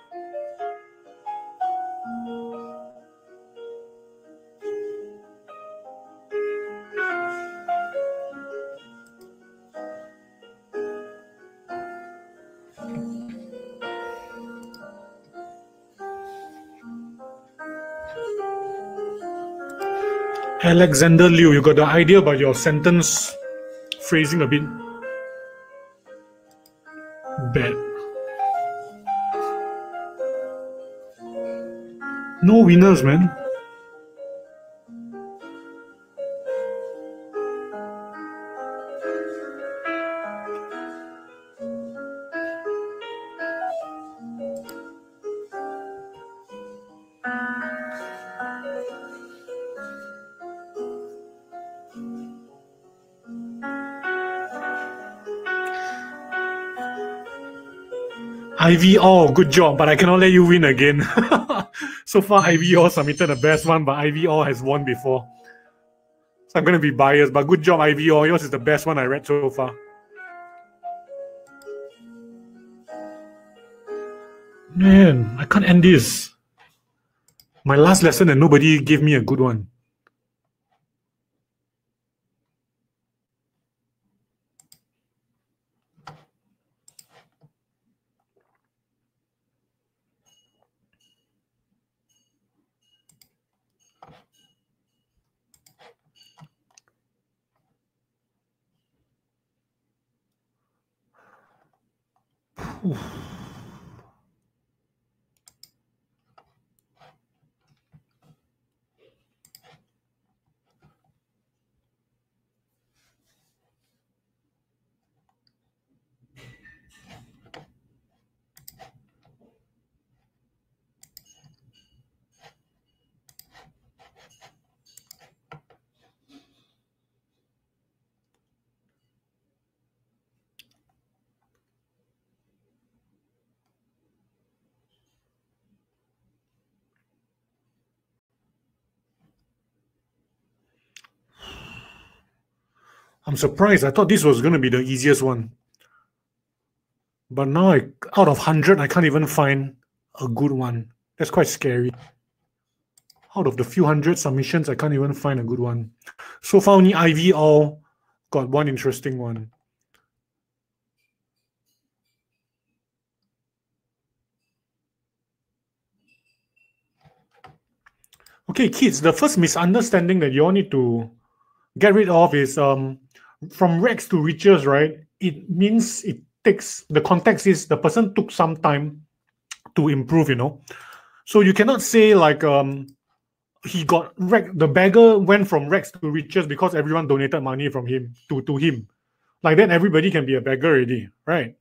Alexander Liu, you got the idea about your sentence phrasing a bit bad. No winners, man. I V all, good job, but I cannot let you win again. So far, I V all submitted the best one, but I V all has won before. So I'm going to be biased, but good job, I V all. Yours is the best one I read so far. Man, I can't end this. My last lesson and nobody gave me a good one. I'm surprised. I thought this was going to be the easiest one. But now, I, out of one hundred, I can't even find a good one. That's quite scary. Out of the few hundred submissions, I can't even find a good one. So far, only Ivy all got one interesting one. Okay, kids, the first misunderstanding that you all need to get rid of is um, from rags to riches, right? It means it takes, the context is the person took some time to improve, you know. So you cannot say like um, he got rag, the beggar went from rags to riches because everyone donated money from him to, to him. Like that, everybody can be a beggar already, right?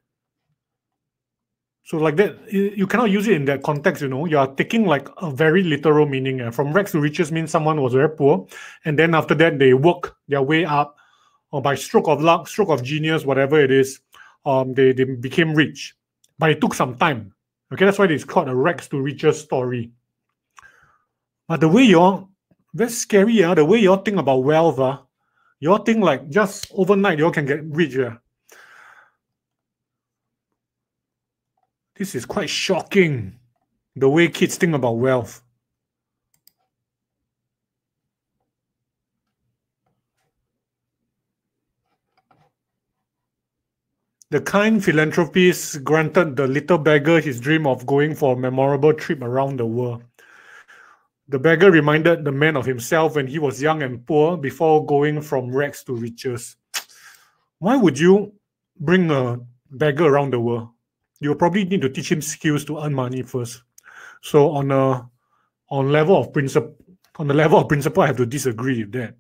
So like that, you cannot use it in that context, you know. You are taking like a very literal meaning. Uh, from rags to riches means someone was very poor, and then after that they work their way up, or by stroke of luck, stroke of genius, whatever it is, um, they, they became rich. But it took some time. Okay, that's why it's called a rags to riches story. But the way y'all, very scary, uh, the way y'all think about wealth, uh, y'all think like just overnight y'all can get rich. Uh. This is quite shocking, the way kids think about wealth. The kind philanthropist granted the little beggar his dream of going for a memorable trip around the world. The beggar reminded the man of himself when he was young and poor before going from rags to riches. Why would you bring a beggar around the world? You probably need to teach him skills to earn money first. So on a on level of principle, on the level of principle, I have to disagree with that.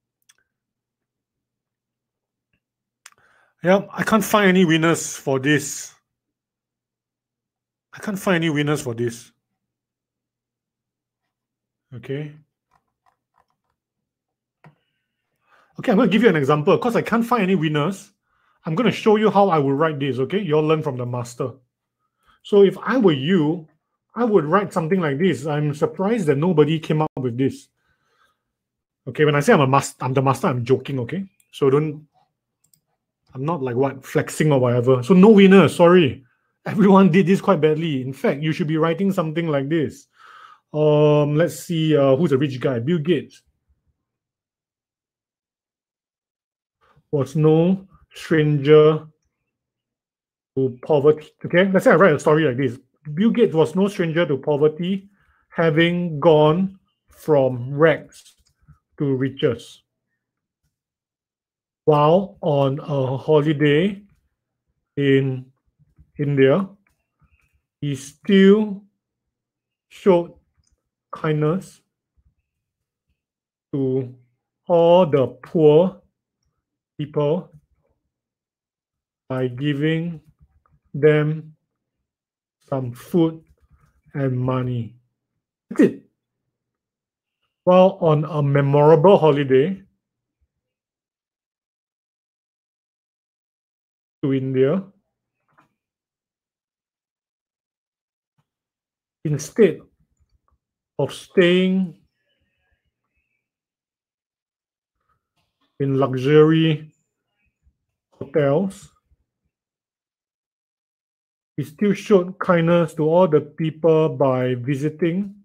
Yeah, I can't find any winners for this. I can't find any winners for this. Okay. Okay, I'm going to give you an example. Because I can't find any winners, I'm going to show you how I would write this, okay? You'll learn from the master. So if I were you, I would write something like this. I'm surprised that nobody came up with this. Okay, when I say I'm a master, I'm the master, I'm joking, okay? So don't, I'm not like what, flexing or whatever. So no winner, sorry. Everyone did this quite badly. In fact, you should be writing something like this. Um, let's see, uh, who's a rich guy? Bill Gates was no stranger to poverty. Okay, let's say I write a story like this. Bill Gates was no stranger to poverty, having gone from rags to riches. While on a holiday in India, he still showed kindness to all the poor people by giving them some food and money. That's it. While on a memorable holiday to India, instead of staying in luxury hotels, he still showed kindness to all the people by visiting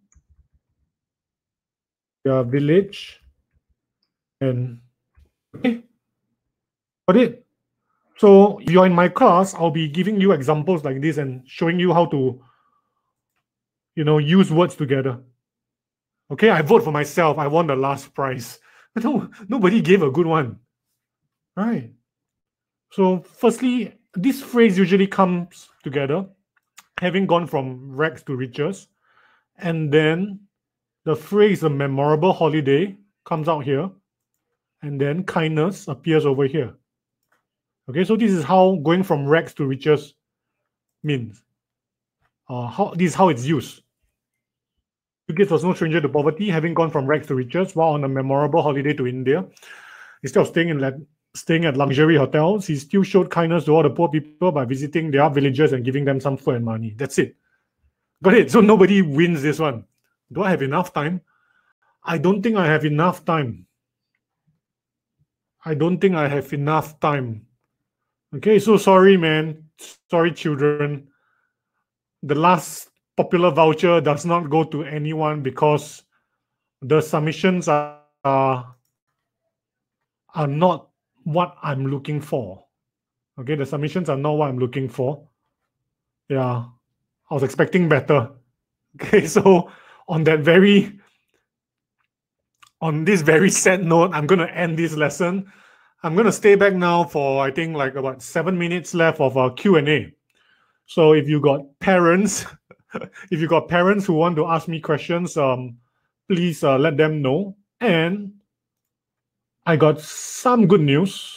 their village and okay, got it. So if you're in my class, I'll be giving you examples like this and showing you how to, you know, use words together. Okay, I vote for myself. I won the last prize. No, nobody gave a good one. Right. So firstly, this phrase usually comes together, having gone from rags to riches, and then the phrase a memorable holiday comes out here, and then kindness appears over here. Okay, so this is how going from rags to riches means. Uh, how this is how it's used. Bill Gates was no stranger to poverty, having gone from rags to riches while on a memorable holiday to India. Instead of staying in staying at luxury hotels, he still showed kindness to all the poor people by visiting their villages and giving them some food and money. That's it. Got it? So nobody wins this one. Do I have enough time? I don't think I have enough time. I don't think I have enough time. Okay, so sorry, man. Sorry, children. The last popular voucher does not go to anyone because the submissions are, are, are not what I'm looking for. Okay, the submissions are not what I'm looking for. Yeah, I was expecting better. Okay, so on that very, on this very sad note, I'm going to end this lesson. I'm going to stay back now for, I think, like about seven minutes left of a Q and A. So if you got parents, if you got parents who want to ask me questions, um, please uh, let them know. And I got some good news.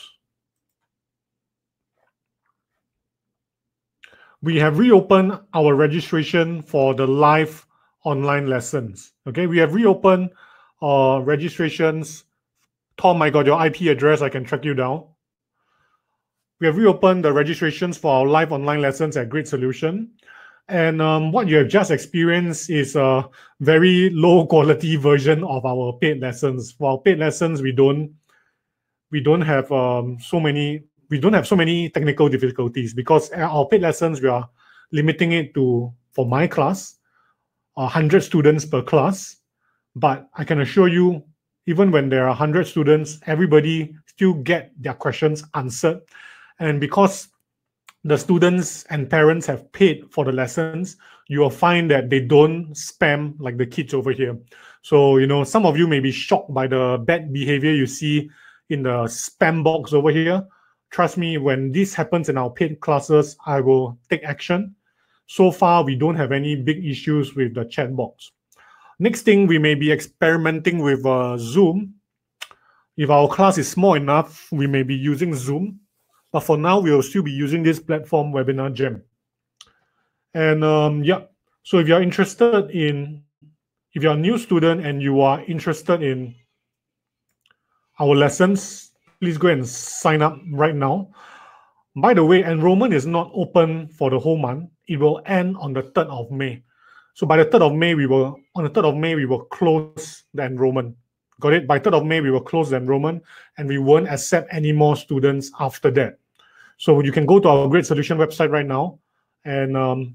We have reopened our registration for the live online lessons. Okay, we have reopened uh, registrations. Tom, I got your I P address. I can track you down. We have reopened the registrations for our live online lessons at Great Solution. And um, what you have just experienced is a very low quality version of our paid lessons. For our paid lessons, we don't we don't have um, so many we don't have so many technical difficulties because our paid lessons we are limiting it to, for my class, one hundred students per class. But I can assure you, even when there are one hundred students, everybody still get their questions answered. And because the students and parents have paid for the lessons, you will find that they don't spam like the kids over here. So, you know, some of you may be shocked by the bad behavior you see in the spam box over here. Trust me, when this happens in our paid classes, I will take action. So far, we don't have any big issues with the chat box. Next thing, we may be experimenting with uh, Zoom. If our class is small enough, we may be using Zoom. But for now, we will still be using this platform, Webinar Jam. And um, yeah, so if you're interested in, if you're a new student and you are interested in our lessons, please go and sign up right now. By the way, enrollment is not open for the whole month. It will end on the third of May. So by the third of May, we will, on the third of May, we will close the enrollment. Got it? By third of May, we will close the enrollment and we won't accept any more students after that. So you can go to our Great Solution website right now and um,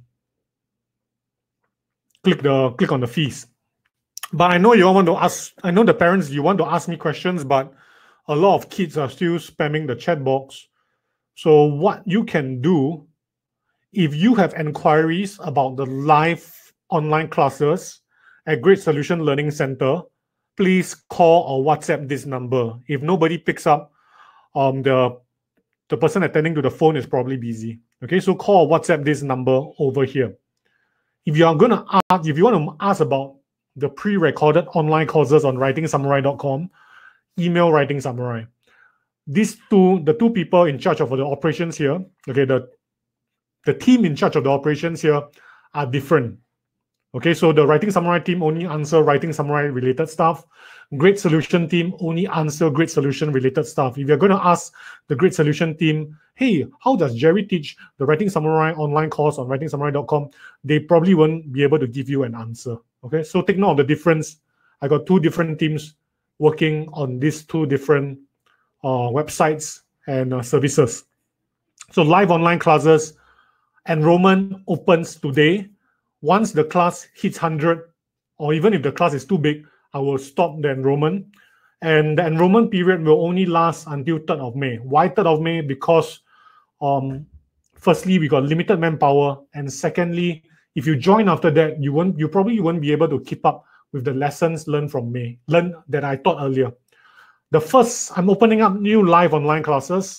click the click on the fees. But I know you all want to ask, I know the parents, you want to ask me questions, but a lot of kids are still spamming the chat box. So what you can do, if you have inquiries about the live online classes at Great Solution Learning Center, please call or WhatsApp this number. If nobody picks up, um, the the person attending to the phone is probably busy. Okay, so call or WhatsApp this number over here. If you are going to ask, if you want to ask about the pre-recorded online courses on writing samurai dot com, email Writing Samurai. These two, the two people in charge of the operations here, okay, the, the team in charge of the operations here are different. Okay, so the Writing Samurai team only answer Writing Samurai related stuff. Great Solution team only answer Great Solution related stuff. If you're going to ask the Great Solution team, hey, how does Jerry teach the Writing Samurai online course on writing samurai dot com? They probably won't be able to give you an answer. Okay, so take note of the difference. I got two different teams working on these two different uh, websites and uh, services. So live online classes, enrollment opens today. Once the class hits one hundred, or even if the class is too big, I will stop the enrollment. And the enrollment period will only last until third of May. Why third of May? Because um, firstly, we got limited manpower. And secondly, if you join after that, you won't, you probably won't be able to keep up with the lessons learned from May, learned that I taught earlier. The first, I'm opening up new live online classes.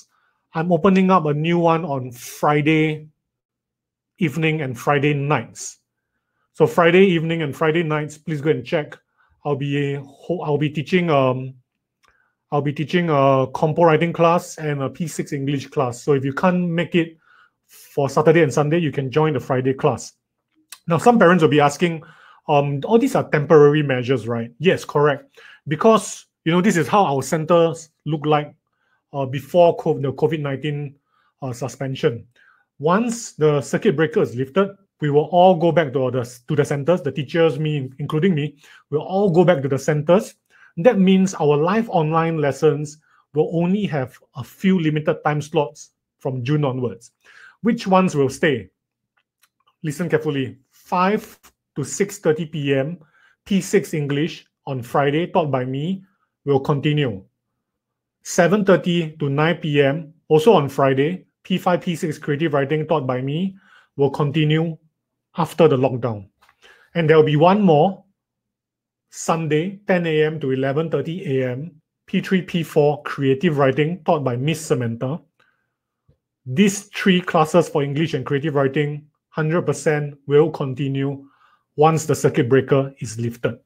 I'm opening up a new one on Friday evening and Friday nights. So Friday evening and Friday nights, please go and check. I'll be I'll be teaching um I'll be teaching a compo writing class and a P six English class. So if you can't make it for Saturday and Sunday, you can join the Friday class. Now, some parents will be asking, um, all these are temporary measures, right? Yes, correct. Because, you know, this is how our centers look like uh, before COVID, the COVID nineteen uh, suspension. Once the circuit breaker is lifted, we will all go back to the, to the centers, the teachers, me, including me, we'll all go back to the centers. That means our live online lessons will only have a few limited time slots from June onwards. Which ones will stay? Listen carefully. five to six thirty p m P six English on Friday, taught by me, will continue. seven thirty to nine p m, also on Friday, P five, P six Creative Writing, taught by me, will continue after the lockdown. And there will be one more, Sunday, ten a m to eleven thirty a m, P three, P four Creative Writing, taught by Miss Samantha. These three classes for English and Creative Writing, one hundred percent will continue once the circuit breaker is lifted.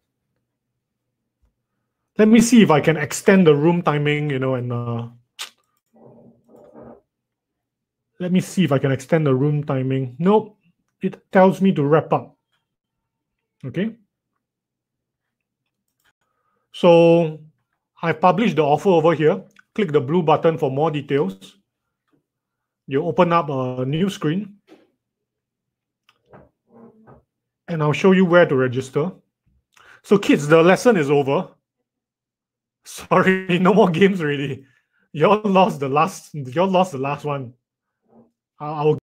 Let me see if I can extend the room timing, you know, and uh, let me see if I can extend the room timing. Nope, it tells me to wrap up. Okay. So I published the offer over here. Click the blue button for more details. You open up a new screen. And I'll show you where to register. So kids, the lesson is over. Sorry, no more games already. Y'all lost the last, y'all lost the last one. I'll